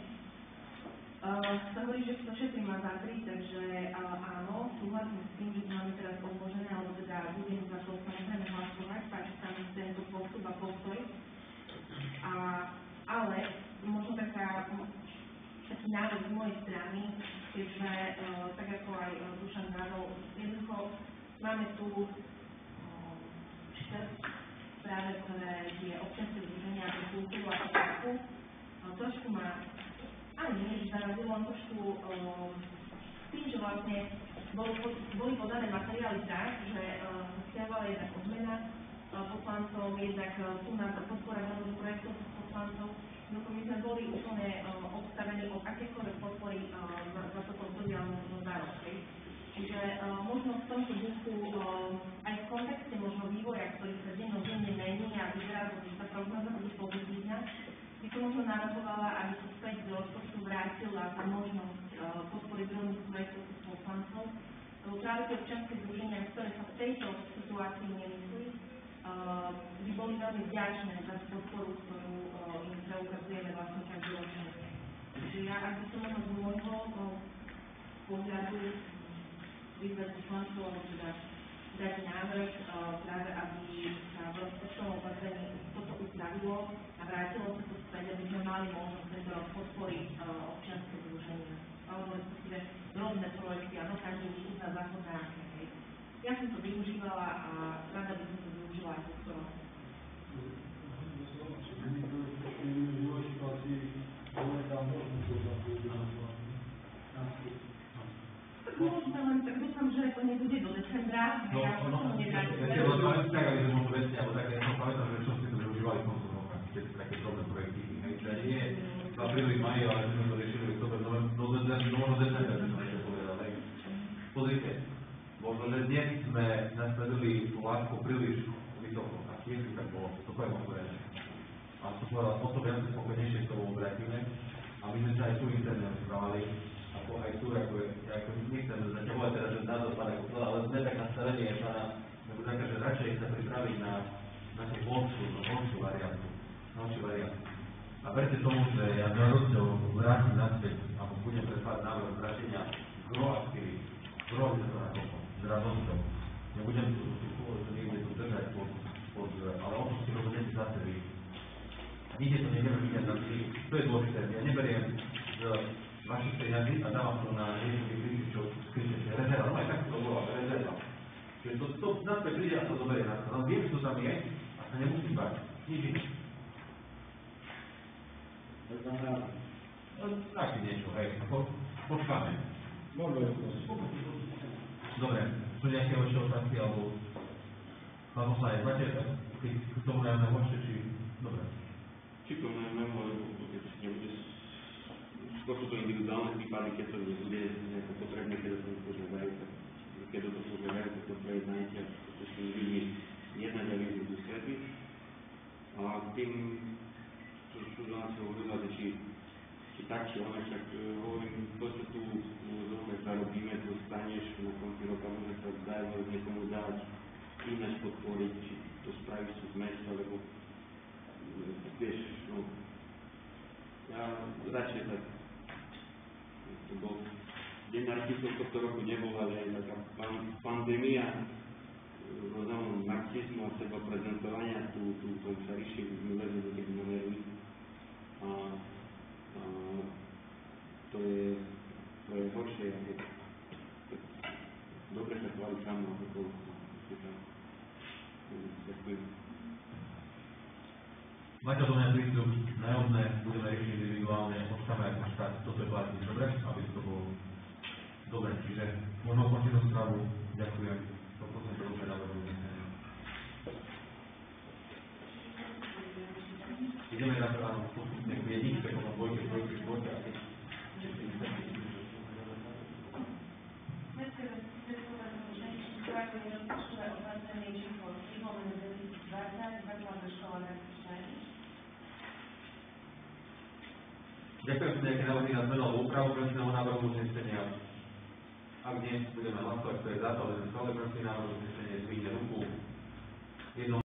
Sa hovorí, že to šetrím ma za tri, takže áno, súhlasím s tým, že to máme teraz odložené, alebo teda budem za to samozrejme hlasovať, páči sa mi tento postup a postoj. A, ale možno taká, taký návrh z mojej strany, keďže tak ako aj Dušan Nádol, jednoducho máme tu ktoré tie občianske združenia pre kultúru a kultúru trošku ma ani nie zarazilo, len trošku tým, že vlastne boli, boli podané materiály tak, že sa stiahovala jednak odmena poslancov, jednak tu na podpora nových projektov poslancov. No my sme boli úplne odstavení od akékoľvek podpory za, za toto obdobie možno za rok. Čiže možno v tomto duchu aj v kontexte možno vývoja, ktorý sa dennodenne mení a vyzerá, že tá prognoza bude pozitívna, by som možno navrhovala, aby sa späť do rozpočtu vrátila tá možnosť podpory druhých projektov poslancov. Práve tie občianske združenia, ktoré sa v tejto situácii nemyslí, by boli veľmi vďačné za podporu, ktorú im preukazujeme vlastne každoročne. Takže ja, ak by som možno z môjho pohľadu vyzvať poslancov, alebo teda dať návrh práve, aby sa v rozpočtovom opatrení toto upravilo a vrátilo sa to späť, aby sme mali možnosť tento rok podporiť občianske združenia. Alebo respektíve rôzne projekty, áno, každý už uzná zákon nejaké. Ja som to využívala a rada by som to využila aj tohto roku. Tak môžeme len, tak dúfam, že to nebude do decembra, no, ja no, som nedať. Ja si len pamätám, tak, aby sme možno veci, alebo tak, ja som pamätám, že čo ste to využívali koncom roka, keď také drobné projekty, hej, že nie v apríli, maji, ale sme to riešili v október, možno december, by som ešte povedal, hej. Pozrite, možno, že dnes sme nastavili tú lásku príliš vysoko, a tiež by tak bolo, to poviem otvorene. A som povedal, o to viac spokojnejšie k tomu obratíme, a my sme sa aj tu interne rozprávali, ako aj tu, ako je, ja ako nechcem zaťahovať teda, že názor pána Kotlera, ale sme tak nastavení aj pána, nebo taká, že radšej sa pripraviť na nejakú vonšiu, vonšiu variantu, vonšiu variantu. A verte tomu, že ja s radosťou vrátim naspäť, alebo budem predkladať návrh vrátenia gro aktivít, gro by sa to nakopol, s radosťou. Nebudem tu, tu, tu niekde tu držať pod, pod, ale o tom si rozhodnete zase vy. Nikde to nejdeme vyňať na tým, to je dôležité, ja neberiem z vašich peniazí a dávam to na riešenie krízy, čo skrytete, rezerva, no aj tak to bolo, rezerva. Čiže to, to naspäť príde a to zoberie nás, ale viem, čo tam je a sa nemusím bať, nič iné. Tak si niečo, hej, po, počkáme. Dobre, sú nejaké ešte otázky, alebo pán poslanec, máte k tomu najmä môžete, či... Dobre. Či k tomu najmä, alebo keď nebude... Skôr sú to individuálne prípady, keď to nebude nejako potrebné, keď to požiadajú, keď to požiadajú, tak to prejednáte a to s tými ľuďmi jednať a vyjsť do svety. A tým, čo sú do nás hovorila, že či, či tak, či ono, však hovorím, to, čo tu zrovna zarobíme, to staneš na konci roka, môže sa vzájomne niekomu dať, ináč podporiť, či to spravíš tu z mesta, lebo vieš, no, ja radšej tak, to bol, deň artistov tohto roku nebol, ale aj taká pan, pandémia rôzneho marxizmu a seba prezentovania, tu, tu, tu sa ríši, už mi lezú do tých manéry. A, a to je, to je horšie, ako dobre sa chváli sám, ako to, to sa, ďakujem. Máte to mňa prístup nájomné, budeme riešiť individuálne, počkáme ako štát, toto je platí, dobre? Aby to bolo dobre, čiže možno ukončiť rozpravu, ďakujem, poprosím to dobre návrhu. Ideme na to, áno, postupne k jedničke, potom dvojke, dvojke, dvojke, a keď všetci výsledky. Ďakujem, sú nejaké návrhy na zmenu alebo úpravu predmetného návrhu uznesenia. Ak nie, budeme hlasovať, kto je za to, ale schválený návrh uznesenia, zvýhne ruku. Jedno